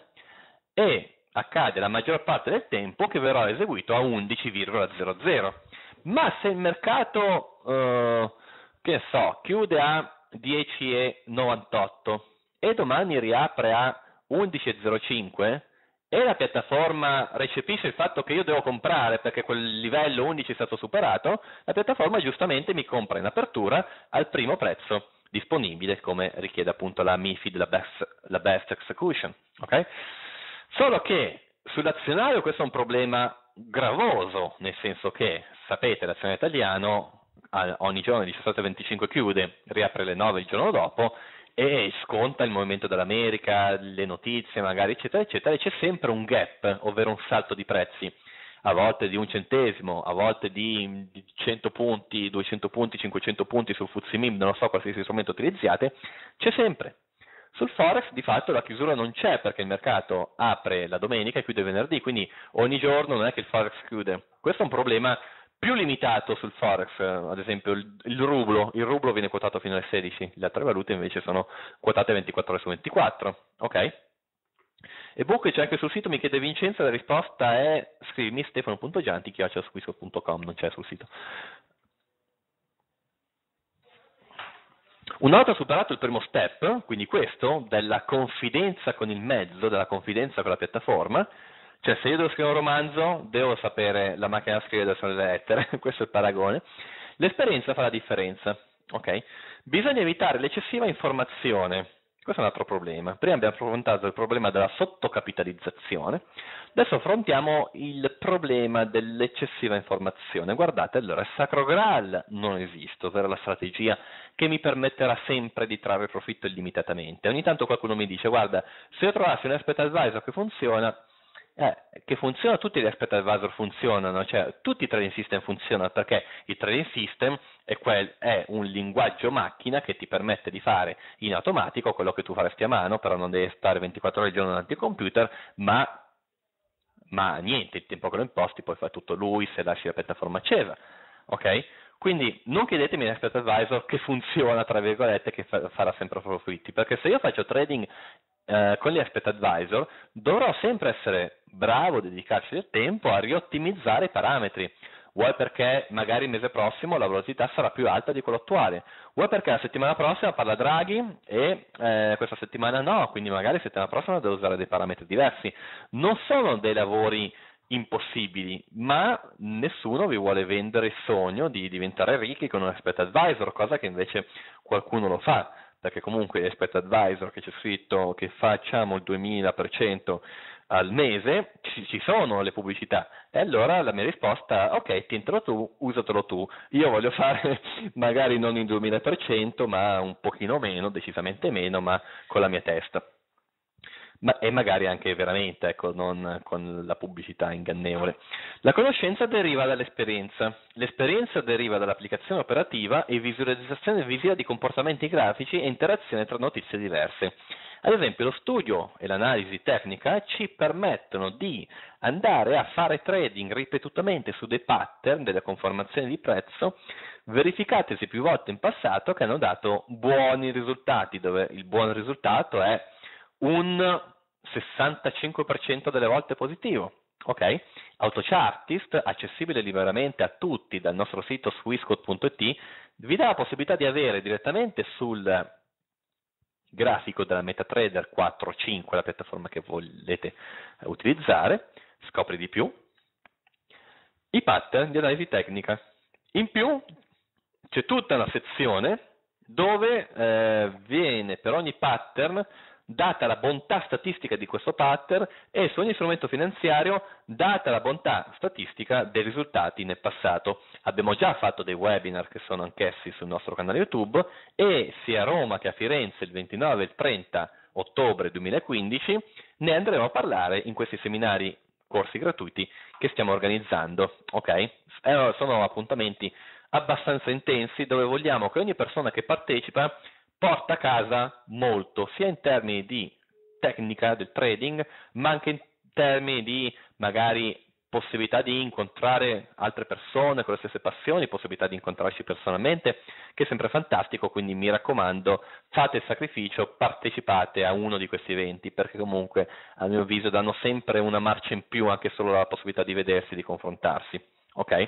[SPEAKER 1] e accade la maggior parte del tempo che verrò eseguito a undici virgola zero zero. Ma se il mercato, eh, che ne so, chiude a dieci virgola novantotto e domani riapre a undici virgola zero cinque e la piattaforma recepisce il fatto che io devo comprare perché quel livello undici è stato superato, la piattaforma giustamente mi compra in apertura al primo prezzo disponibile, come richiede appunto la MiFID, la Best, la best Execution. Okay? Solo che sull'azionario questo è un problema gravoso, nel senso che, sapete, l'azionario italiano ogni giorno alle diciassette e venticinque chiude, riapre alle nove il giorno dopo e sconta il movimento dell'America, le notizie magari, eccetera, eccetera, e c'è sempre un gap, ovvero un salto di prezzi, a volte di un centesimo, a volte di cento punti, duecento punti, cinquecento punti sul F T S E M I B, non lo so qualsiasi strumento utilizziate, c'è sempre. Sul Forex di fatto la chiusura non c'è perché il mercato apre la domenica e chiude venerdì, quindi ogni giorno non è che il Forex chiude. Questo è un problema più limitato sul Forex, ad esempio il, il rublo, il rublo viene quotato fino alle sedici, le altre valute invece sono quotate ventiquattro ore su ventiquattro, ok? E book c'è anche sul sito, mi chiede Vincenzo, la risposta è scrivimi stefano punto gianti chiocciola squiscore punto com, non c'è sul sito. Una volta superato il primo step, quindi questo, della confidenza con il mezzo, della confidenza con la piattaforma, cioè se io devo scrivere un romanzo, devo sapere la macchina da scrivere, devo sapere le lettere, questo è il paragone, l'esperienza fa la differenza, ok? Bisogna evitare l'eccessiva informazione, questo è un altro problema. Prima abbiamo affrontato il problema della sottocapitalizzazione, adesso affrontiamo il problema dell'eccessiva informazione. Guardate, allora, il sacro graal non esiste, ovvero la strategia che mi permetterà sempre di trarre profitto illimitatamente. Ogni tanto qualcuno mi dice, guarda, se io trovassi un expert advisor che funziona, eh, che funziona, tutti gli expert advisor funzionano, cioè tutti i trading system funzionano, perché il trading system è, quel, è un linguaggio macchina che ti permette di fare in automatico quello che tu faresti a mano, però non devi stare ventiquattro ore al giorno davanti al computer, ma, ma niente, il tempo che lo imposti poi fa tutto lui se lasci la piattaforma accesa, ok? Quindi non chiedetemi un expert advisor che funziona, tra virgolette, che fa, farà sempre profitti, perché se io faccio trading eh, con gli expert advisor dovrò sempre essere bravo, dedicarci del tempo a riottimizzare i parametri. vuoi perché magari il mese prossimo la volatilità sarà più alta di quello attuale, vuoi perché la settimana prossima parla Draghi e eh, questa settimana no, quindi magari la settimana prossima devo usare dei parametri diversi. Non sono dei lavori impossibili, ma nessuno vi vuole vendere il sogno di diventare ricchi con un expert advisor, cosa che invece qualcuno lo fa, perché comunque l'expert advisor che c'è scritto che facciamo il duemila per cento al mese, ci, ci sono le pubblicità, e allora la mia risposta, ok, tientelo tu, usatelo tu, io voglio fare magari non il duemila per cento, ma un pochino meno, decisamente meno, ma con la mia testa. Ma, e magari anche veramente, ecco, non con la pubblicità ingannevole. La conoscenza deriva dall'esperienza, l'esperienza deriva dall'applicazione operativa e visualizzazione visiva di comportamenti grafici e interazione tra notizie diverse. Ad esempio, lo studio e l'analisi tecnica ci permettono di andare a fare trading ripetutamente su dei pattern delle conformazioni di prezzo verificatesi più volte in passato che hanno dato buoni risultati, dove il buon risultato è un sessantacinque per cento delle volte positivo. Ok? Autochartist, accessibile liberamente a tutti dal nostro sito swissquote punto it, vi dà la possibilità di avere direttamente sul grafico della MetaTrader quattro cinque, la piattaforma che volete utilizzare, scopri di più, i pattern di analisi tecnica. In più c'è tutta una sezione dove eh, viene per ogni pattern data la bontà statistica di questo pattern e su ogni strumento finanziario data la bontà statistica dei risultati nel passato. Abbiamo già fatto dei webinar che sono anch'essi sul nostro canale YouTube e sia a Roma che a Firenze il ventinove e il trenta ottobre duemilaquindici ne andremo a parlare in questi seminari, corsi gratuiti che stiamo organizzando. Okay? Eh, sono appuntamenti abbastanza intensi dove vogliamo che ogni persona che partecipa porta a casa molto, sia in termini di tecnica del trading, ma anche in termini di magari possibilità di incontrare altre persone con le stesse passioni, possibilità di incontrarci personalmente, che è sempre fantastico, quindi mi raccomando, fate il sacrificio, partecipate a uno di questi eventi, perché comunque a mio avviso danno sempre una marcia in più, anche solo la possibilità di vedersi, di confrontarsi, ok?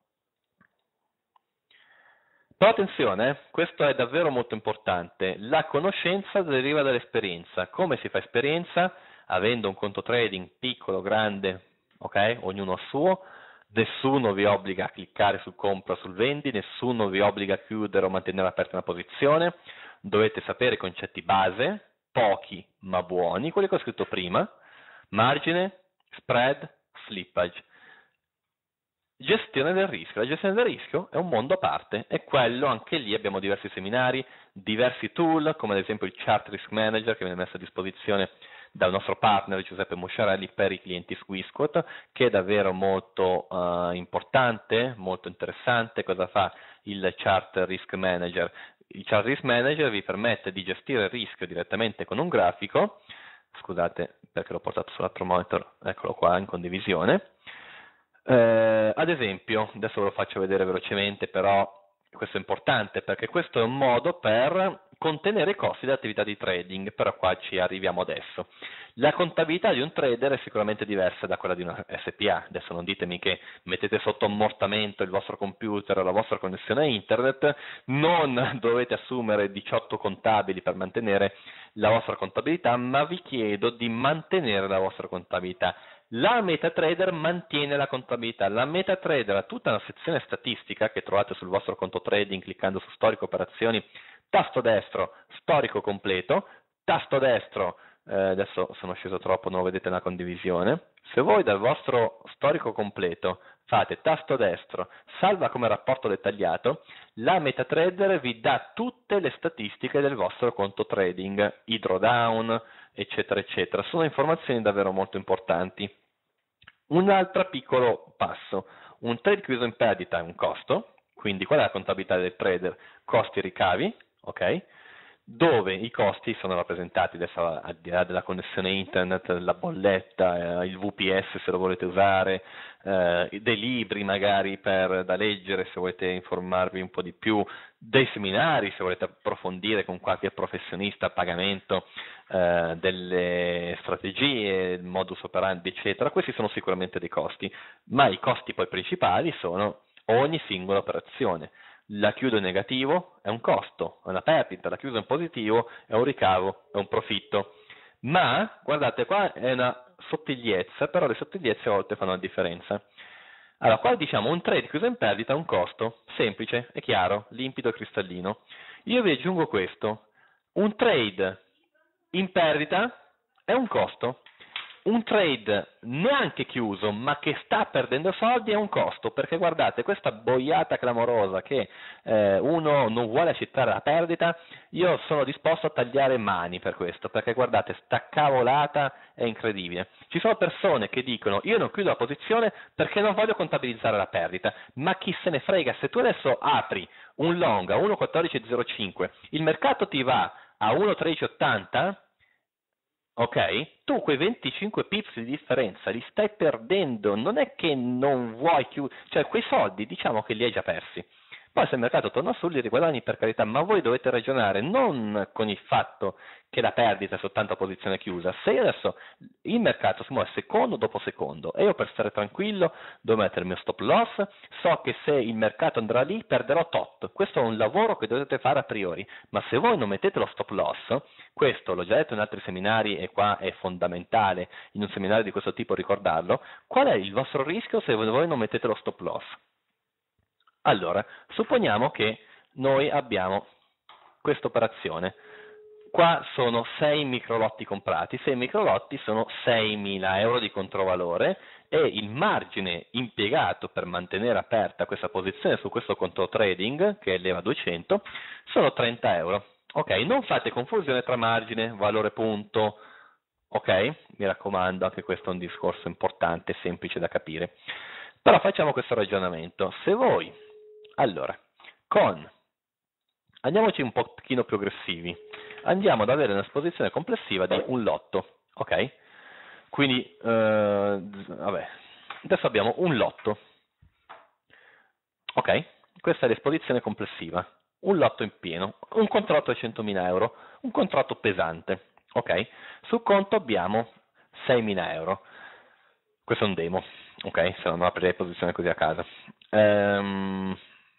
[SPEAKER 1] Però attenzione, questo è davvero molto importante, la conoscenza deriva dall'esperienza. Come si fa esperienza? Avendo un conto trading piccolo, grande, ok? Ognuno a suo, nessuno vi obbliga a cliccare sul compra o sul vendi, nessuno vi obbliga a chiudere o mantenere aperta una posizione, dovete sapere i concetti base, pochi ma buoni, quelli che ho scritto prima, margine, spread, slippage. Gestione del rischio. La gestione del rischio è un mondo a parte, è quello, anche lì abbiamo diversi seminari, diversi tool, come ad esempio il Chart Risk Manager che viene messo a disposizione dal nostro partner Giuseppe Mosciarelli per i clienti Swissquote, che è davvero molto uh, importante, molto interessante. Cosa fa il Chart Risk Manager? Il Chart Risk Manager vi permette di gestire il rischio direttamente con un grafico, scusate perché l'ho portato sull'altro monitor, eccolo qua in condivisione. Eh, ad esempio, adesso ve lo faccio vedere velocemente, però questo è importante perché questo è un modo per contenere i costi dell'attività di trading, però qua ci arriviamo adesso. La contabilità di un trader è sicuramente diversa da quella di una S P A, adesso non ditemi che mettete sotto ammortamento il vostro computer o la vostra connessione a internet, non dovete assumere diciotto contabili per mantenere la vostra contabilità, ma vi chiedo di mantenere la vostra contabilità. La MetaTrader mantiene la contabilità, la MetaTrader ha tutta una sezione statistica che trovate sul vostro conto trading cliccando su storico operazioni, tasto destro, storico completo, tasto destro, eh, adesso sono sceso troppo, non lo vedete nella condivisione, se voi dal vostro storico completo fate tasto destro, salva come rapporto dettagliato, la MetaTrader vi dà tutte le statistiche del vostro conto trading, i drawdown, eccetera, eccetera. Sono informazioni davvero molto importanti. Un altro piccolo passo, un trade chiuso in perdita è un costo, quindi qual è la contabilità del trader? Costi e ricavi, ok? dove i costi sono rappresentati, adesso al di là della connessione internet, la bolletta, eh, il V P S se lo volete usare, eh, dei libri magari per, da leggere se volete informarvi un po' di più, dei seminari se volete approfondire con qualche professionista a pagamento eh, delle strategie, modus operandi, eccetera. Questi sono sicuramente dei costi, ma i costi poi principali sono ogni singola operazione. La chiudo in negativo è un costo, è una perdita, la chiuso in positivo è un ricavo, è un profitto. Ma, guardate, qua è una sottigliezza, però le sottigliezze a volte fanno la differenza. Allora, qua diciamo un trade chiuso in perdita ha un costo, semplice, è chiaro, limpido e cristallino. Io vi aggiungo questo, un trade in perdita è un costo. Un trade neanche chiuso, ma che sta perdendo soldi è un costo, perché guardate, questa boiata clamorosa che eh, uno non vuole accettare la perdita, io sono disposto a tagliare mani per questo, perché guardate, sta cavolata è incredibile. Ci sono persone che dicono, io non chiudo la posizione perché non voglio contabilizzare la perdita, ma chi se ne frega, se tu adesso apri un long a uno virgola quattordici zero cinque, il mercato ti va a uno virgola tredici ottanta, ok? Tu quei venticinque pips di differenza li stai perdendo, non è che non vuoi chiudere, cioè quei soldi diciamo che li hai già persi. Poi se il mercato torna su li riguadagni per carità, ma voi dovete ragionare non con il fatto che la perdita è soltanto a posizione chiusa. Se io adesso il mercato si muove secondo dopo secondo e io per stare tranquillo devo mettere il mio stop loss, so che se il mercato andrà lì perderò tot. Questo è un lavoro che dovete fare a priori, ma se voi non mettete lo stop loss, questo l'ho già detto in altri seminari e qua è fondamentale in un seminario di questo tipo ricordarlo, qual è il vostro rischio se voi non mettete lo stop loss? Allora, supponiamo che noi abbiamo questa operazione. Qua sono sei microlotti comprati, sei microlotti sono seimila euro di controvalore e il margine impiegato per mantenere aperta questa posizione su questo conto trading, che è l'E V A duecento, sono trenta euro. Ok, non fate confusione tra margine, valore punto, ok? Mi raccomando, anche questo è un discorso importante, semplice da capire. Però facciamo questo ragionamento. Se voi, allora, con, andiamoci un pochino più aggressivi, andiamo ad avere un'esposizione complessiva di un lotto, ok? Quindi, eh, vabbè, adesso abbiamo un lotto, ok? Questa è l'esposizione complessiva, un lotto in pieno, un contratto a centomila euro, un contratto pesante, ok? Sul conto abbiamo seimila euro, questo è un demo, ok? Se no non aprirei posizione così a casa. Ehm,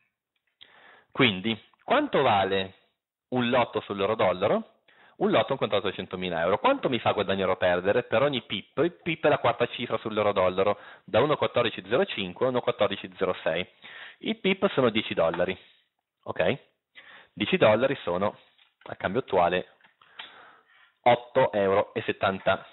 [SPEAKER 1] quindi, quanto vale un lotto sull'euro-dollaro? Un lotto è un contratto da centomila euro. Quanto mi fa guadagnare o perdere per ogni pip? Il pip è la quarta cifra sull'euro-dollaro, da uno virgola quattordici zero cinque a uno virgola quattordici zero sei. I pip sono dieci dollari, ok? dieci dollari sono, a cambio attuale, otto virgola settantasette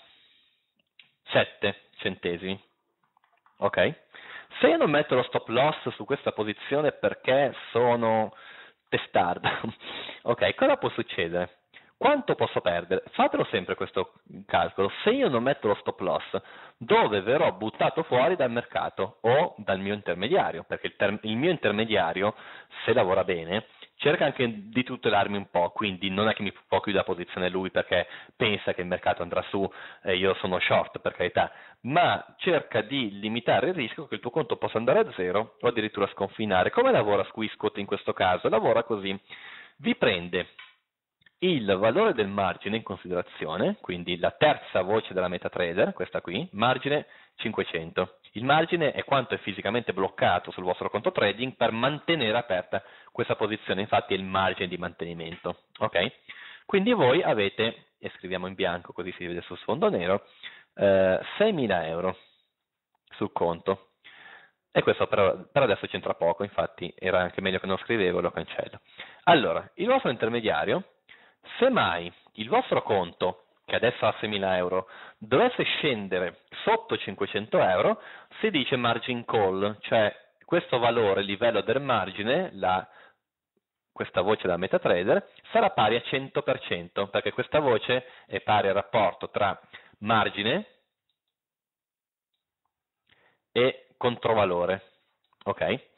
[SPEAKER 1] centesimi, ok? Se io non metto lo stop loss su questa posizione perché sono testardo, ok, cosa può succedere? Quanto posso perdere? Fatelo sempre questo calcolo. Se io non metto lo stop loss, dove verrò buttato fuori dal mercato o dal mio intermediario? Perché il, ter- il mio intermediario, se lavora bene, cerca anche di tutelarmi un po', quindi non è che mi può chiudere la posizione lui perché pensa che il mercato andrà su e io sono short, per carità, ma cerca di limitare il rischio che il tuo conto possa andare a zero o addirittura sconfinare. Come lavora Swissquote in questo caso? Lavora così: vi prende il valore del margine in considerazione, quindi la terza voce della MetaTrader, questa qui, margine cinquecento. Il margine è quanto è fisicamente bloccato sul vostro conto trading per mantenere aperta questa posizione, infatti è il margine di mantenimento. Ok? Quindi voi avete, e scriviamo in bianco così si vede sul sfondo nero, eh, seimila euro sul conto. E questo per, per adesso c'entra poco, infatti era anche meglio che non scrivevo, lo cancello. Allora, il vostro intermediario, se mai il vostro conto, che adesso ha seimila euro, dovesse scendere sotto cinquecento euro, si dice margin call, cioè questo valore, livello del margine, la, questa voce da MetaTrader, sarà pari a cento per cento, perché questa voce è pari al rapporto tra margine e controvalore, ok?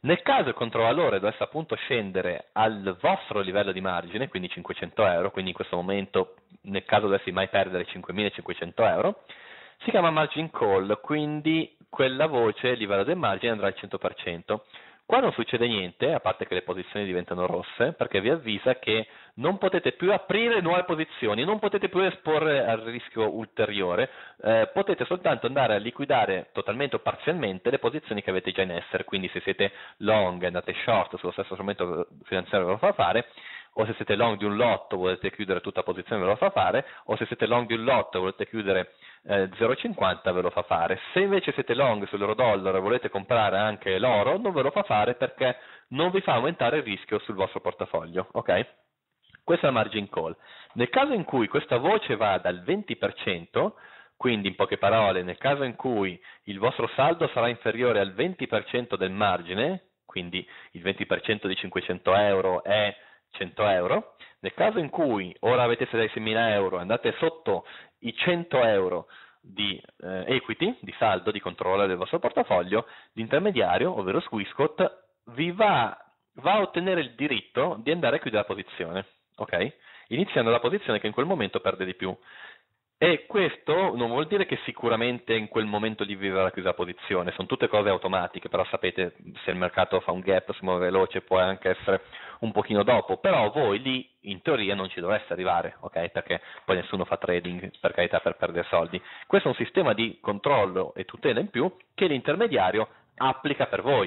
[SPEAKER 1] Nel caso il controvalore dovesse appunto scendere al vostro livello di margine, quindi cinquecento euro, quindi in questo momento nel caso dovessi mai perdere cinquemilacinquecento euro, si chiama margin call, quindi quella voce, il livello del margine, andrà al cento per cento. Qua non succede niente, a parte che le posizioni diventano rosse, perché vi avvisa che non potete più aprire nuove posizioni, non potete più esporre al rischio ulteriore, eh, potete soltanto andare a liquidare totalmente o parzialmente le posizioni che avete già in essere, quindi se siete long e andate short sullo stesso strumento finanziario ve lo fa fare, o se siete long di un lotto volete chiudere tutta la posizione ve lo fa fare, o se siete long di un lotto volete chiudere eh, zero virgola cinquanta ve lo fa fare. Se invece siete long sull'euro dollaro e volete comprare anche l'oro, non ve lo fa fare perché non vi fa aumentare il rischio sul vostro portafoglio, ok? Questa è la margin call. Nel caso in cui questa voce va dal venti per cento, quindi in poche parole, nel caso in cui il vostro saldo sarà inferiore al venti per cento del margine, quindi il venti per cento di cinquecento euro è cento euro, nel caso in cui ora avete seimila euro e andate sotto i cento euro di eh, equity, di saldo, di controllo del vostro portafoglio, l'intermediario, ovvero Swissquote, vi va, va a ottenere il diritto di andare a chiudere la posizione, ok? Iniziando la posizione che in quel momento perde di più. E questo non vuol dire che sicuramente in quel momento lì vi verrà chiusa la posizione, sono tutte cose automatiche, però sapete se il mercato fa un gap, si muove veloce, può anche essere un pochino dopo, però voi lì in teoria non ci dovreste arrivare, ok? Perché poi nessuno fa trading, per carità, per perdere soldi. Questo è un sistema di controllo e tutela in più che l'intermediario applica per voi,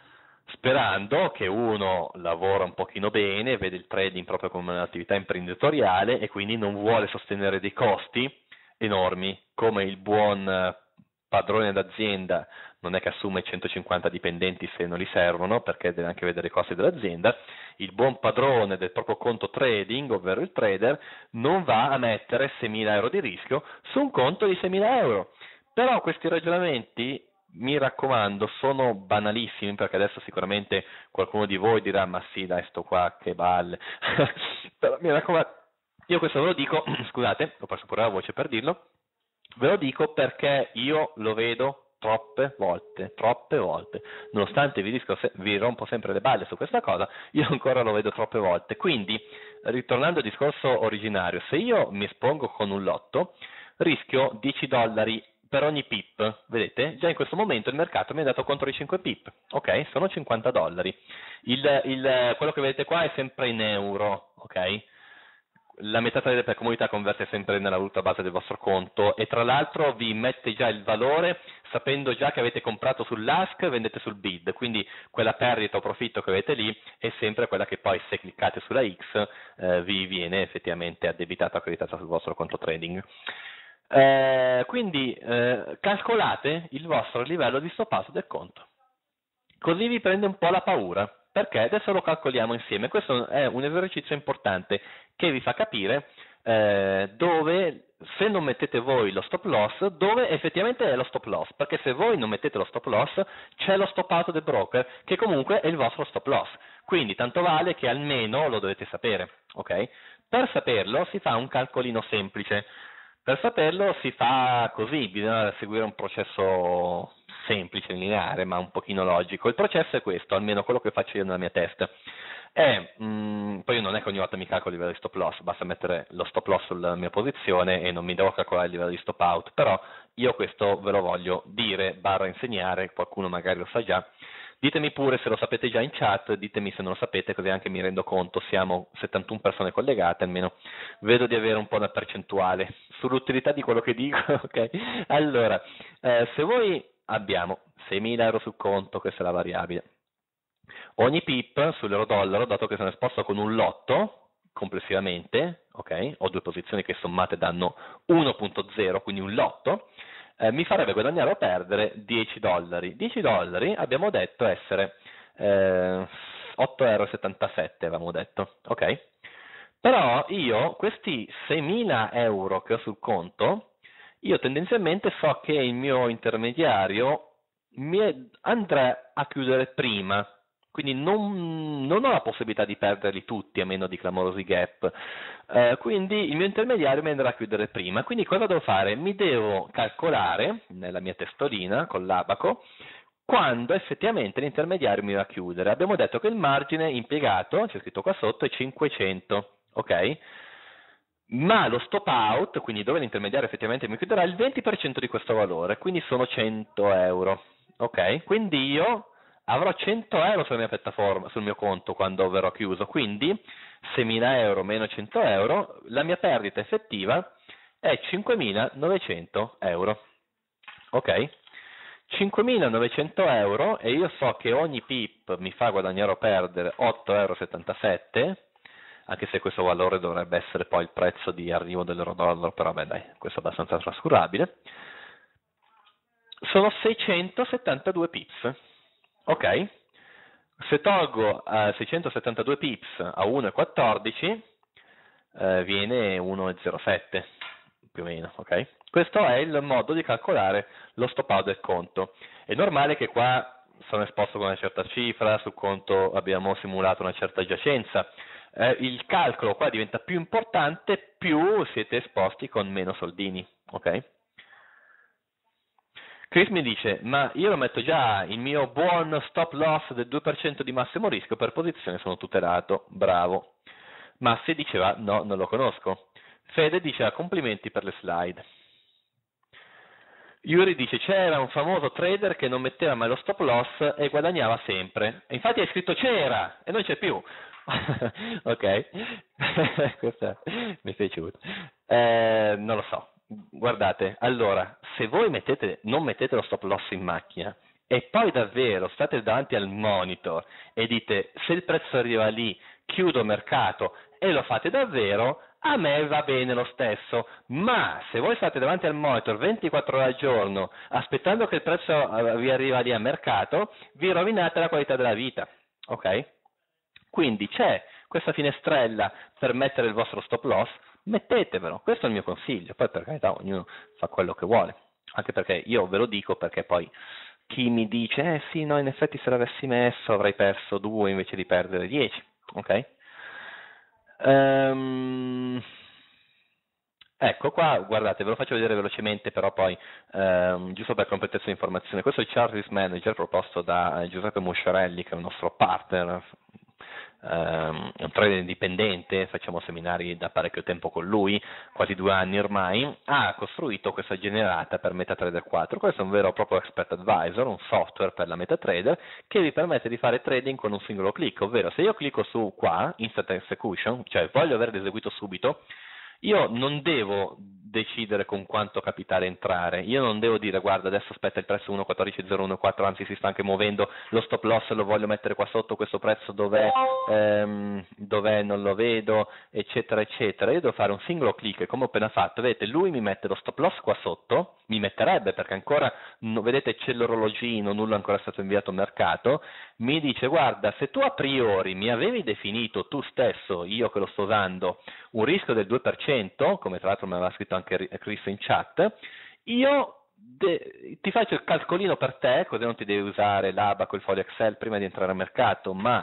[SPEAKER 1] sperando che uno lavora un pochino bene, vede il trading proprio come un'attività imprenditoriale e quindi non vuole sostenere dei costi enormi, come il buon padrone d'azienda non è che assume centocinquanta dipendenti se non li servono, perché deve anche vedere i costi dell'azienda. Il buon padrone del proprio conto trading, ovvero il trader, non va a mettere seimila euro di rischio su un conto di seimila euro. Però questi ragionamenti, mi raccomando, sono banalissimi, perché adesso sicuramente qualcuno di voi dirà ma sì dai sto qua che balle. Però mi raccomando, io questo ve lo dico, scusate, ho perso pure la voce per dirlo, ve lo dico perché io lo vedo troppe volte, troppe volte, nonostante vi, disco, vi rompo sempre le balle su questa cosa, io ancora lo vedo troppe volte. Quindi, ritornando al discorso originario, se io mi espongo con un lotto, rischio dieci dollari per ogni pip, vedete? Già in questo momento il mercato mi ha dato contro i cinque pip, ok? Sono cinquanta dollari. Il, il, quello che vedete qua è sempre in euro, ok? La metà per comunità converte sempre nella valuta base del vostro conto e tra l'altro vi mette già il valore sapendo già che avete comprato sull'A S K e vendete sul bid, quindi quella perdita o profitto che avete lì è sempre quella che poi se cliccate sulla X eh, vi viene effettivamente addebitata o accreditata sul vostro conto trading. Eh, quindi eh, calcolate il vostro livello di stop loss del conto, così vi prende un po' la paura, perché adesso lo calcoliamo insieme. Questo è un esercizio importante che vi fa capire eh, dove, se non mettete voi lo stop loss, dove effettivamente è lo stop loss, perché se voi non mettete lo stop loss c'è lo stop out del broker che comunque è il vostro stop loss, quindi tanto vale che almeno lo dovete sapere, ok? Per saperlo si fa un calcolino semplice. Per saperlo si fa così, bisogna seguire un processo semplice, lineare, ma un pochino logico. Il processo è questo, almeno quello che faccio io nella mia testa. È, mh, poi non è che ogni volta mi calcolo il livello di stop loss, basta mettere lo stop loss sulla mia posizione e non mi devo calcolare il livello di stop out, però io questo ve lo voglio dire, barra insegnare, qualcuno magari lo sa già. Ditemi pure se lo sapete già in chat, ditemi se non lo sapete, così anche mi rendo conto, siamo settantuno persone collegate, almeno vedo di avere un po' una percentuale sull'utilità di quello che dico, ok? Allora, eh, se voi abbiamo seimila euro sul conto, questa è la variabile, ogni pip sull'euro dollaro, dato che sono esposto con un lotto complessivamente, ok? Ho due posizioni che sommate danno uno virgola zero, quindi un lotto, Eh, mi farebbe guadagnare o perdere dieci dollari. dieci dollari abbiamo detto essere eh, otto virgola settantasette euro, avevamo detto, ok? Però io questi seimila euro che ho sul conto, io tendenzialmente so che il mio intermediario mi andrà a chiudere prima, quindi non, non ho la possibilità di perderli tutti a meno di clamorosi gap, eh, quindi il mio intermediario mi andrà a chiudere prima. Quindi cosa devo fare? Mi devo calcolare nella mia testolina con l'abaco quando effettivamente l'intermediario mi va a chiudere. Abbiamo detto che il margine impiegato, c'è scritto qua sotto, è cinquecento, ok? Ma lo stop out, quindi dove l'intermediario effettivamente mi chiuderà, è il venti per cento di questo valore, quindi sono cento euro, ok? Quindi io avrò cento euro sulla mia piattaforma, sul mio conto quando verrò chiuso, quindi seimila euro meno cento euro, la mia perdita effettiva è cinquemilanovecento euro, ok? cinquemilanovecento euro e io so che ogni pip mi fa guadagnare o perdere otto virgola settantasette euro, anche se questo valore dovrebbe essere poi il prezzo di arrivo dell'euro dollaro, però beh dai, questo è abbastanza trascurabile. Sono seicentosettantadue pips, ok? Se tolgo uh, seicentosettantadue pips a uno virgola quattordici uh, viene uno virgola zero sette più o meno, ok? Questo è il modo di calcolare lo stop out del conto. È normale che qua sono esposto con una certa cifra, sul conto abbiamo simulato una certa giacenza. Eh, il calcolo qua diventa più importante più siete esposti con meno soldini, ok? Chris mi dice, ma io lo metto già il mio buon stop loss del due per cento di massimo rischio per posizione, sono tutelato, bravo. Massi diceva, no, non lo conosco. Fede diceva, complimenti per le slide. Yuri dice, c'era un famoso trader che non metteva mai lo stop loss e guadagnava sempre. E infatti hai scritto c'era e non c'è più. Ok, questo mi è piaciuto. Eh, non lo so. Guardate, allora, se voi mettete, non mettete lo stop loss in macchina e poi davvero state davanti al monitor e dite se il prezzo arriva lì, chiudo mercato e lo fate davvero, a me va bene lo stesso, ma se voi state davanti al monitor ventiquattro ore al giorno aspettando che il prezzo vi arriva lì a mercato, vi rovinate la qualità della vita, ok? Quindi c'è questa finestrella per mettere il vostro stop loss, mettetevelo, questo è il mio consiglio, poi per carità ognuno fa quello che vuole, anche perché io ve lo dico perché poi chi mi dice, eh sì, no, in effetti se l'avessi messo avrei perso due invece di perdere dieci, ok? Um, ecco qua, guardate, ve lo faccio vedere velocemente, però poi, um, giusto per completezza di informazione, questo è il Chart Risk Manager proposto da Giuseppe Musciarelli, che è un nostro partner, Um, è un trader indipendente, facciamo seminari da parecchio tempo con lui, quasi due anni ormai, ha costruito questa generata per MetaTrader quattro. Questo è un vero e proprio expert advisor, un software per la MetaTrader che vi permette di fare trading con un singolo clic, ovvero se io clicco su qua, Instant Execution, cioè voglio averlo eseguito subito, io non devo decidere con quanto capitale entrare, io non devo dire guarda adesso aspetta il prezzo uno virgola quattordici zero uno quattro, anzi si sta anche muovendo, lo stop loss lo voglio mettere qua sotto, questo prezzo dov'è, ehm, dov'è, non lo vedo, eccetera eccetera. Io devo fare un singolo clic, come ho appena fatto, vedete lui mi mette lo stop loss qua sotto, mi metterebbe perché ancora, no, vedete c'è l'orologino, nulla è ancora stato inviato al mercato, mi dice guarda se tu a priori mi avevi definito tu stesso, io che lo sto usando, un rischio del due per cento, come tra l'altro mi aveva scritto anche Chris in chat, io de- ti faccio il calcolino per te, così non ti devi usare l'Abaco, il foglio Excel prima di entrare al mercato, ma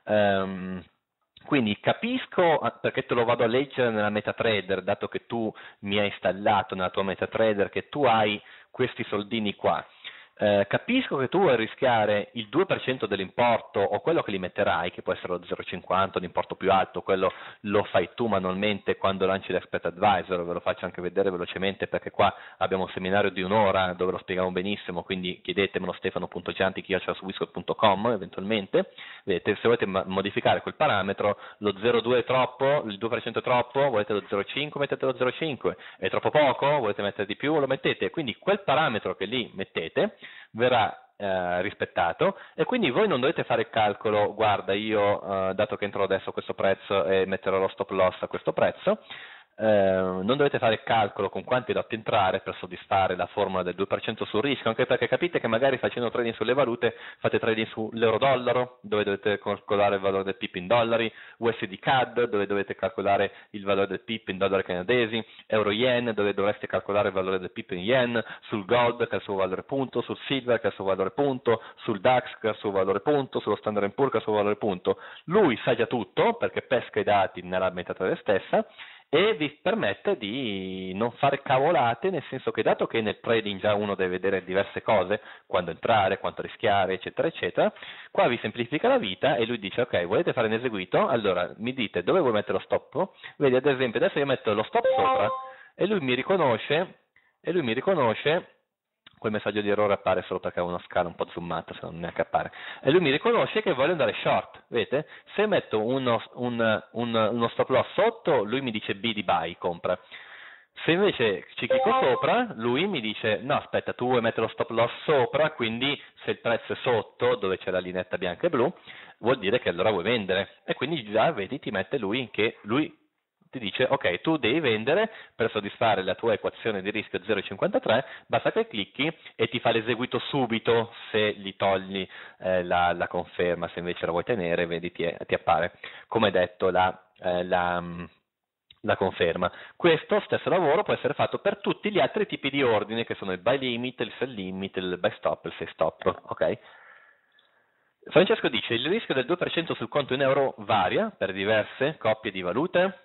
[SPEAKER 1] um, quindi capisco, perché te lo vado a leggere nella MetaTrader, dato che tu mi hai installato nella tua MetaTrader, che tu hai questi soldini qua. Eh, capisco che tu vuoi rischiare il due per cento dell'importo o quello che li metterai, che può essere lo zero virgola cinquanta, l'importo più alto, quello lo fai tu manualmente quando lanci l'Expert Advisor, ve lo faccio anche vedere velocemente perché qua abbiamo un seminario di un'ora dove lo spieghiamo benissimo, quindi chiedetemelo stefano punto gianti chiocciola swiscot punto com eventualmente. Vedete, se volete modificare quel parametro, lo zero virgola due è troppo, il due per cento è troppo, volete lo zero virgola cinque, mettete lo zero virgola cinque, è troppo poco, volete mettere di più, lo mettete, quindi quel parametro che lì mettete verrà eh, rispettato e quindi voi non dovete fare il calcolo, guarda io eh, dato che entro adesso a questo prezzo e metterò lo stop loss a questo prezzo, eh, non dovete fare il calcolo con quanti lotti entrare per soddisfare la formula del due per cento sul rischio, anche perché capite che magari facendo trading sulle valute fate trading sull'euro-dollaro dove dovete calcolare il valore del P I P in dollari, U S D C A D dove dovete calcolare il valore del P I P in dollari canadesi, euro-yen dove dovreste calcolare il valore del P I P in yen, sul gold che ha il suo valore punto, sul silver che ha il suo valore punto, sul DAX che ha il suo valore punto, sullo Standard and Poor's che ha il suo valore punto. Lui sa già tutto perché pesca i dati nella MetaTrader stessa e vi permette di non fare cavolate, nel senso che dato che nel trading già uno deve vedere diverse cose, quando entrare, quanto rischiare, eccetera, eccetera, qua vi semplifica la vita e lui dice ok, volete fare un eseguito? Allora mi dite dove vuoi mettere lo stop? Vedi, ad esempio, adesso io metto lo stop sopra e lui mi riconosce, e lui mi riconosce, quel messaggio di errore appare solo perché ho una scala un po' zoomata, se non neanche appare, e lui mi riconosce che voglio andare short, vedete? Se metto uno, un, un, uno stop loss sotto, lui mi dice B di buy, compra. Se invece ci clicco sopra, lui mi dice no aspetta, tu vuoi mettere lo stop loss sopra, quindi se il prezzo è sotto, dove c'è la lineetta bianca e blu, vuol dire che allora vuoi vendere, e quindi già vedi ti mette lui che lui ti dice ok, tu devi vendere per soddisfare la tua equazione di rischio zero virgola cinquantatré, basta che clicchi e ti fa l'eseguito subito se gli togli eh, la, la conferma. Se invece la vuoi tenere, vedi ti, ti appare come detto la, eh, la, la conferma. Questo stesso lavoro può essere fatto per tutti gli altri tipi di ordini che sono il buy limit, il sell limit, il buy stop, il say stop, ok? Francesco dice il rischio del due per cento sul conto in euro varia per diverse coppie di valute.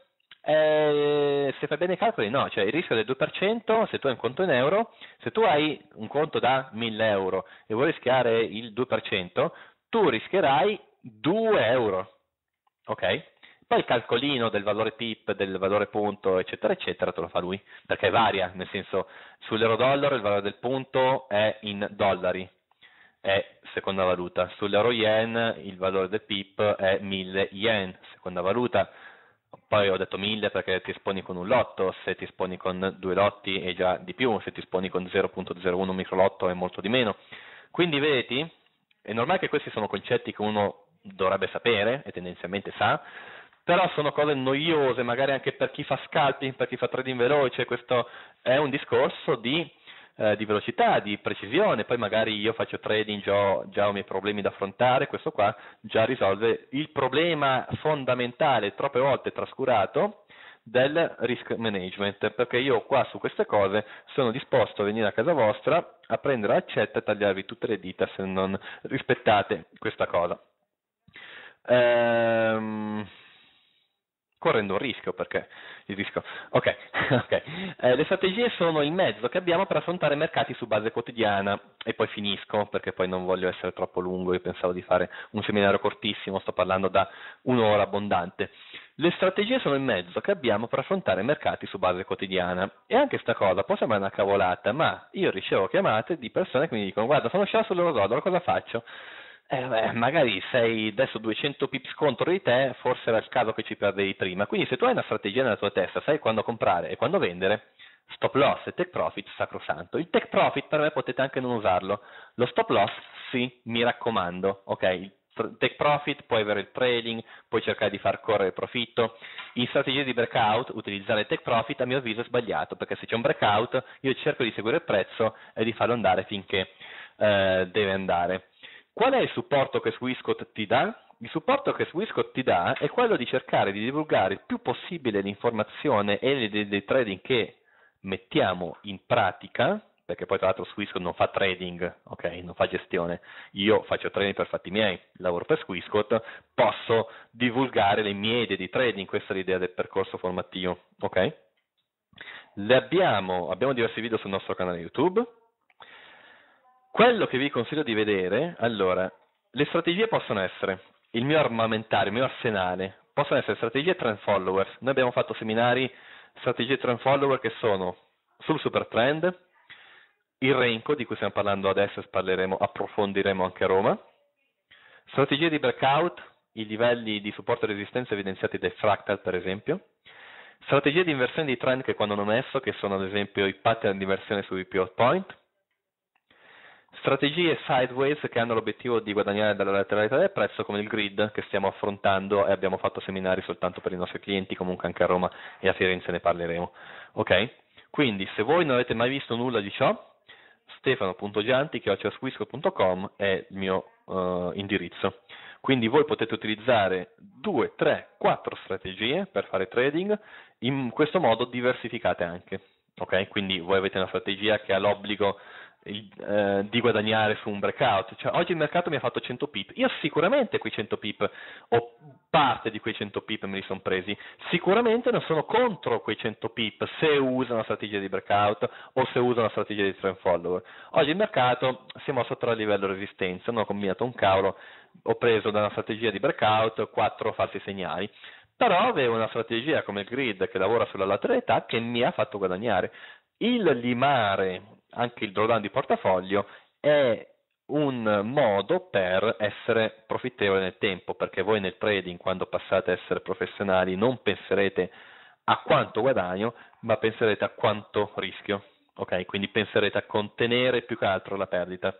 [SPEAKER 1] Eh, se fai bene i calcoli, no, cioè il rischio del due per cento se tu hai un conto in euro, se tu hai un conto da mille euro e vuoi rischiare il due per cento, tu rischierai due euro, ok? Poi il calcolino del valore pip, del valore punto, eccetera, eccetera, te lo fa lui, perché varia, nel senso, sull'euro dollaro il valore del punto è in dollari, è seconda valuta, sull'euro yen il valore del pip è mille yen, seconda valuta. Poi ho detto mille perché ti esponi con un lotto, se ti esponi con due lotti è già di più, se ti esponi con zero virgola zero uno microlotto è molto di meno. Quindi vedi, è normale che questi sono concetti che uno dovrebbe sapere e tendenzialmente sa, però sono cose noiose magari anche per chi fa scalping, per chi fa trading veloce. Questo è un discorso di Eh, di velocità, di precisione, poi magari io faccio trading, già ho, già ho i miei problemi da affrontare, questo qua già risolve il problema fondamentale, troppe volte trascurato, del risk management, perché io qua su queste cose sono disposto a venire a casa vostra, a prendere l'accetta e tagliarvi tutte le dita se non rispettate questa cosa. Ehm... correndo un rischio, perché il rischio... Ok, ok. Eh, le strategie sono il mezzo che abbiamo per affrontare mercati su base quotidiana, e poi finisco, perché poi non voglio essere troppo lungo, io pensavo di fare un seminario cortissimo, sto parlando da un'ora abbondante. Le strategie sono il mezzo che abbiamo per affrontare mercati su base quotidiana, e anche sta cosa può sembrare una cavolata, ma io ricevo chiamate di persone che mi dicono guarda, sono sceso sull'euro-dollaro, cosa faccio? Eh, beh, magari sei adesso duecento pips contro di te, forse era il caso che ci perdevi prima. Quindi se tu hai una strategia nella tua testa, sai quando comprare e quando vendere, stop loss e take profit sacrosanto. Il take profit per me potete anche non usarlo, lo stop loss sì, mi raccomando, ok? Il take profit, puoi avere il trading, puoi cercare di far correre il profitto. In strategia di breakout utilizzare il take profit a mio avviso è sbagliato, perché se c'è un breakout io cerco di seguire il prezzo e di farlo andare finché eh, deve andare. Qual è il supporto che Swissquote ti dà? Il supporto che Swissquote ti dà è quello di cercare di divulgare il più possibile l'informazione e dei, dei trading che mettiamo in pratica, perché poi tra l'altro Swissquote non fa trading, ok, non fa gestione, io faccio trading per fatti miei, lavoro per Swissquote, posso divulgare le mie idee di trading, questa è l'idea del percorso formativo, ok? Le abbiamo, abbiamo diversi video sul nostro canale YouTube. Quello che vi consiglio di vedere, allora, le strategie possono essere il mio armamentario, il mio arsenale, possono essere strategie trend followers. Noi abbiamo fatto seminari strategie trend follower che sono sul super trend, il Renko di cui stiamo parlando adesso e parleremo, approfondiremo anche a Roma, strategie di breakout, i livelli di supporto e resistenza evidenziati dai fractal per esempio, strategie di inversione di trend che quando non esso, che sono ad esempio i pattern di inversione sui pivot point, strategie sideways che hanno l'obiettivo di guadagnare dalla lateralità del prezzo come il grid che stiamo affrontando e abbiamo fatto seminari soltanto per i nostri clienti, comunque anche a Roma e a Firenze ne parleremo. Ok? Quindi se voi non avete mai visto nulla di ciò, stefano punto gianti chiocciola swissquote punto com è il mio uh, indirizzo. Quindi voi potete utilizzare due, tre, quattro strategie per fare trading, in questo modo diversificate anche. Ok? Quindi voi avete una strategia che ha l'obbligo Eh, di guadagnare su un breakout, cioè oggi il mercato mi ha fatto cento pip, io sicuramente quei cento pip ho parte di quei cento pip me li sono presi. Sicuramente non sono contro quei cento pip se usa una strategia di breakout o se usa una strategia di trend follower. Oggi il mercato si è mosso tra livello e resistenza, non ho combinato un cavolo, ho preso da una strategia di breakout quattro falsi segnali, però avevo una strategia come il grid che lavora sulla lateralità che mi ha fatto guadagnare. Il limare anche il drawdown di portafoglio è un modo per essere profittevole nel tempo, perché voi nel trading, quando passate a essere professionali, non penserete a quanto guadagno, ma penserete a quanto rischio, ok? Quindi penserete a contenere più che altro la perdita.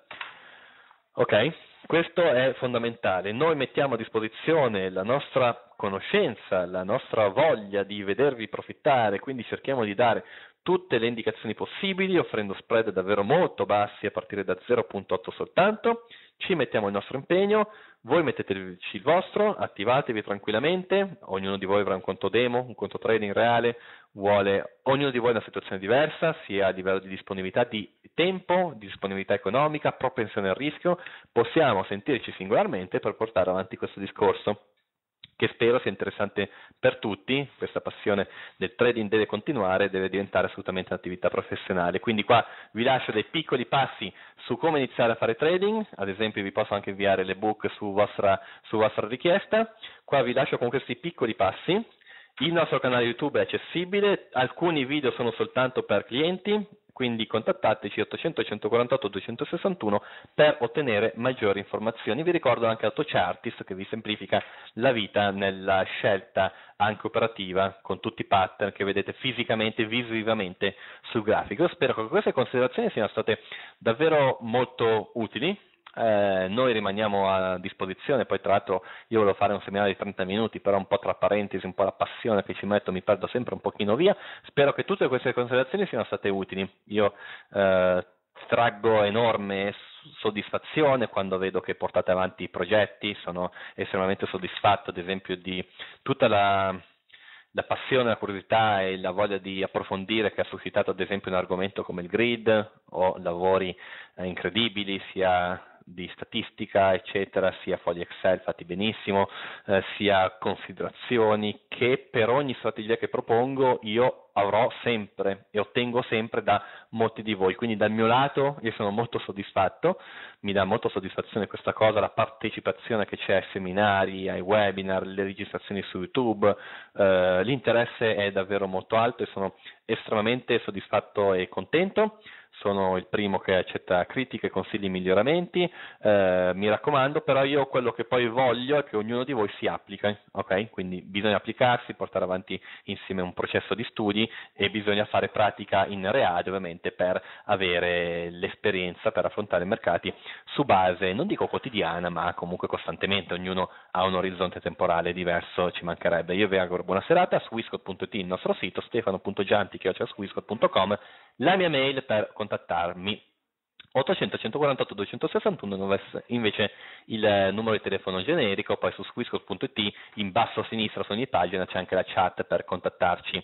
[SPEAKER 1] Ok? Questo è fondamentale. Noi mettiamo a disposizione la nostra conoscenza, la nostra voglia di vedervi profittare, quindi cerchiamo di dare tutte le indicazioni possibili, offrendo spread davvero molto bassi a partire da zero virgola otto soltanto. Ci mettiamo il nostro impegno, voi metteteci il vostro, attivatevi tranquillamente, ognuno di voi avrà un conto demo, un conto trading reale, vuole ognuno di voi una situazione diversa, sia a livello di disponibilità di tempo, di disponibilità economica, propensione al rischio. Possiamo sentirci singolarmente per portare avanti questo discorso, che spero sia interessante per tutti. Questa passione del trading deve continuare, deve diventare assolutamente un'attività professionale. Quindi qua vi lascio dei piccoli passi su come iniziare a fare trading, ad esempio vi posso anche inviare l'ebook su vostra, su vostra richiesta. Qua vi lascio con questi piccoli passi. Il nostro canale YouTube è accessibile, alcuni video sono soltanto per clienti, quindi contattateci ottocento centoquarantotto duecentosessantuno per ottenere maggiori informazioni. Vi ricordo anche AutoChartist che vi semplifica la vita nella scelta anche operativa con tutti i pattern che vedete fisicamente, visivamente sul grafico. Spero che queste considerazioni siano state davvero molto utili. Eh, noi rimaniamo a disposizione, poi tra l'altro io volevo fare un seminario di trenta minuti, però un po' tra parentesi, un po' la passione che ci metto mi perdo sempre un pochino via. Spero che tutte queste considerazioni siano state utili. Io eh, traggo enorme soddisfazione quando vedo che portate avanti i progetti, sono estremamente soddisfatto ad esempio di tutta la la passione, la curiosità e la voglia di approfondire che ha suscitato ad esempio un argomento come il grid o lavori eh, incredibili sia di statistica eccetera, sia fogli Excel fatti benissimo, eh, sia considerazioni che per ogni strategia che propongo io avrò sempre e ottengo sempre da molti di voi, quindi dal mio lato io sono molto soddisfatto, mi dà molta soddisfazione questa cosa, la partecipazione che c'è ai seminari, ai webinar, le registrazioni su YouTube, eh, l'interesse è davvero molto alto e sono estremamente soddisfatto e contento. Sono il primo che accetta critiche, consigli, miglioramenti, eh, mi raccomando, però io quello che poi voglio è che ognuno di voi si applica, ok? Quindi bisogna applicarsi, portare avanti insieme un processo di studi e bisogna fare pratica in reale ovviamente per avere l'esperienza, per affrontare i mercati su base, non dico quotidiana, ma comunque costantemente, ognuno ha un orizzonte temporale diverso, ci mancherebbe. Io vi auguro buona serata, su Swissquote punto it il nostro sito, stefano punto gianti chiocciola swissquote punto com, la mia mail per contattarmi ottocento centoquarantotto duecentosessantuno, invece il numero di telefono generico. Poi su Swissquote punto it in basso a sinistra su ogni pagina c'è anche la chat per contattarci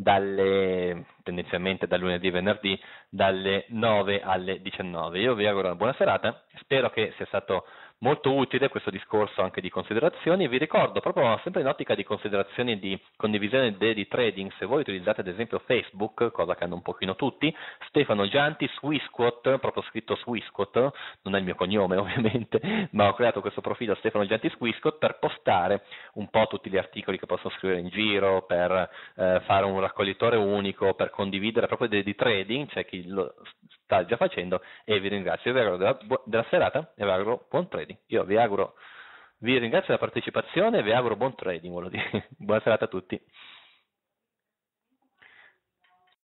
[SPEAKER 1] dalle, tendenzialmente dal lunedì e venerdì dalle nove alle diciannove. Io vi auguro una buona serata, spero che sia stato molto utile questo discorso anche di considerazioni. Vi ricordo, proprio sempre in ottica di considerazioni di condivisione di, di trading, se voi utilizzate ad esempio Facebook, cosa che hanno un pochino tutti, Stefano Gianti, Swissquote, proprio scritto Swissquote, non è il mio cognome ovviamente, ma ho creato questo profilo Stefano Gianti Swissquote per postare un po' tutti gli articoli che posso scrivere in giro, per eh, fare un raccoglitore unico, per condividere proprio di, di trading, c'è chi lo sta già facendo, e vi ringrazio, vi auguro della, della serata e vi auguro buon trading. Io vi auguro, vi ringrazio della partecipazione e vi auguro buon trading, voglio dire. Buona serata a tutti.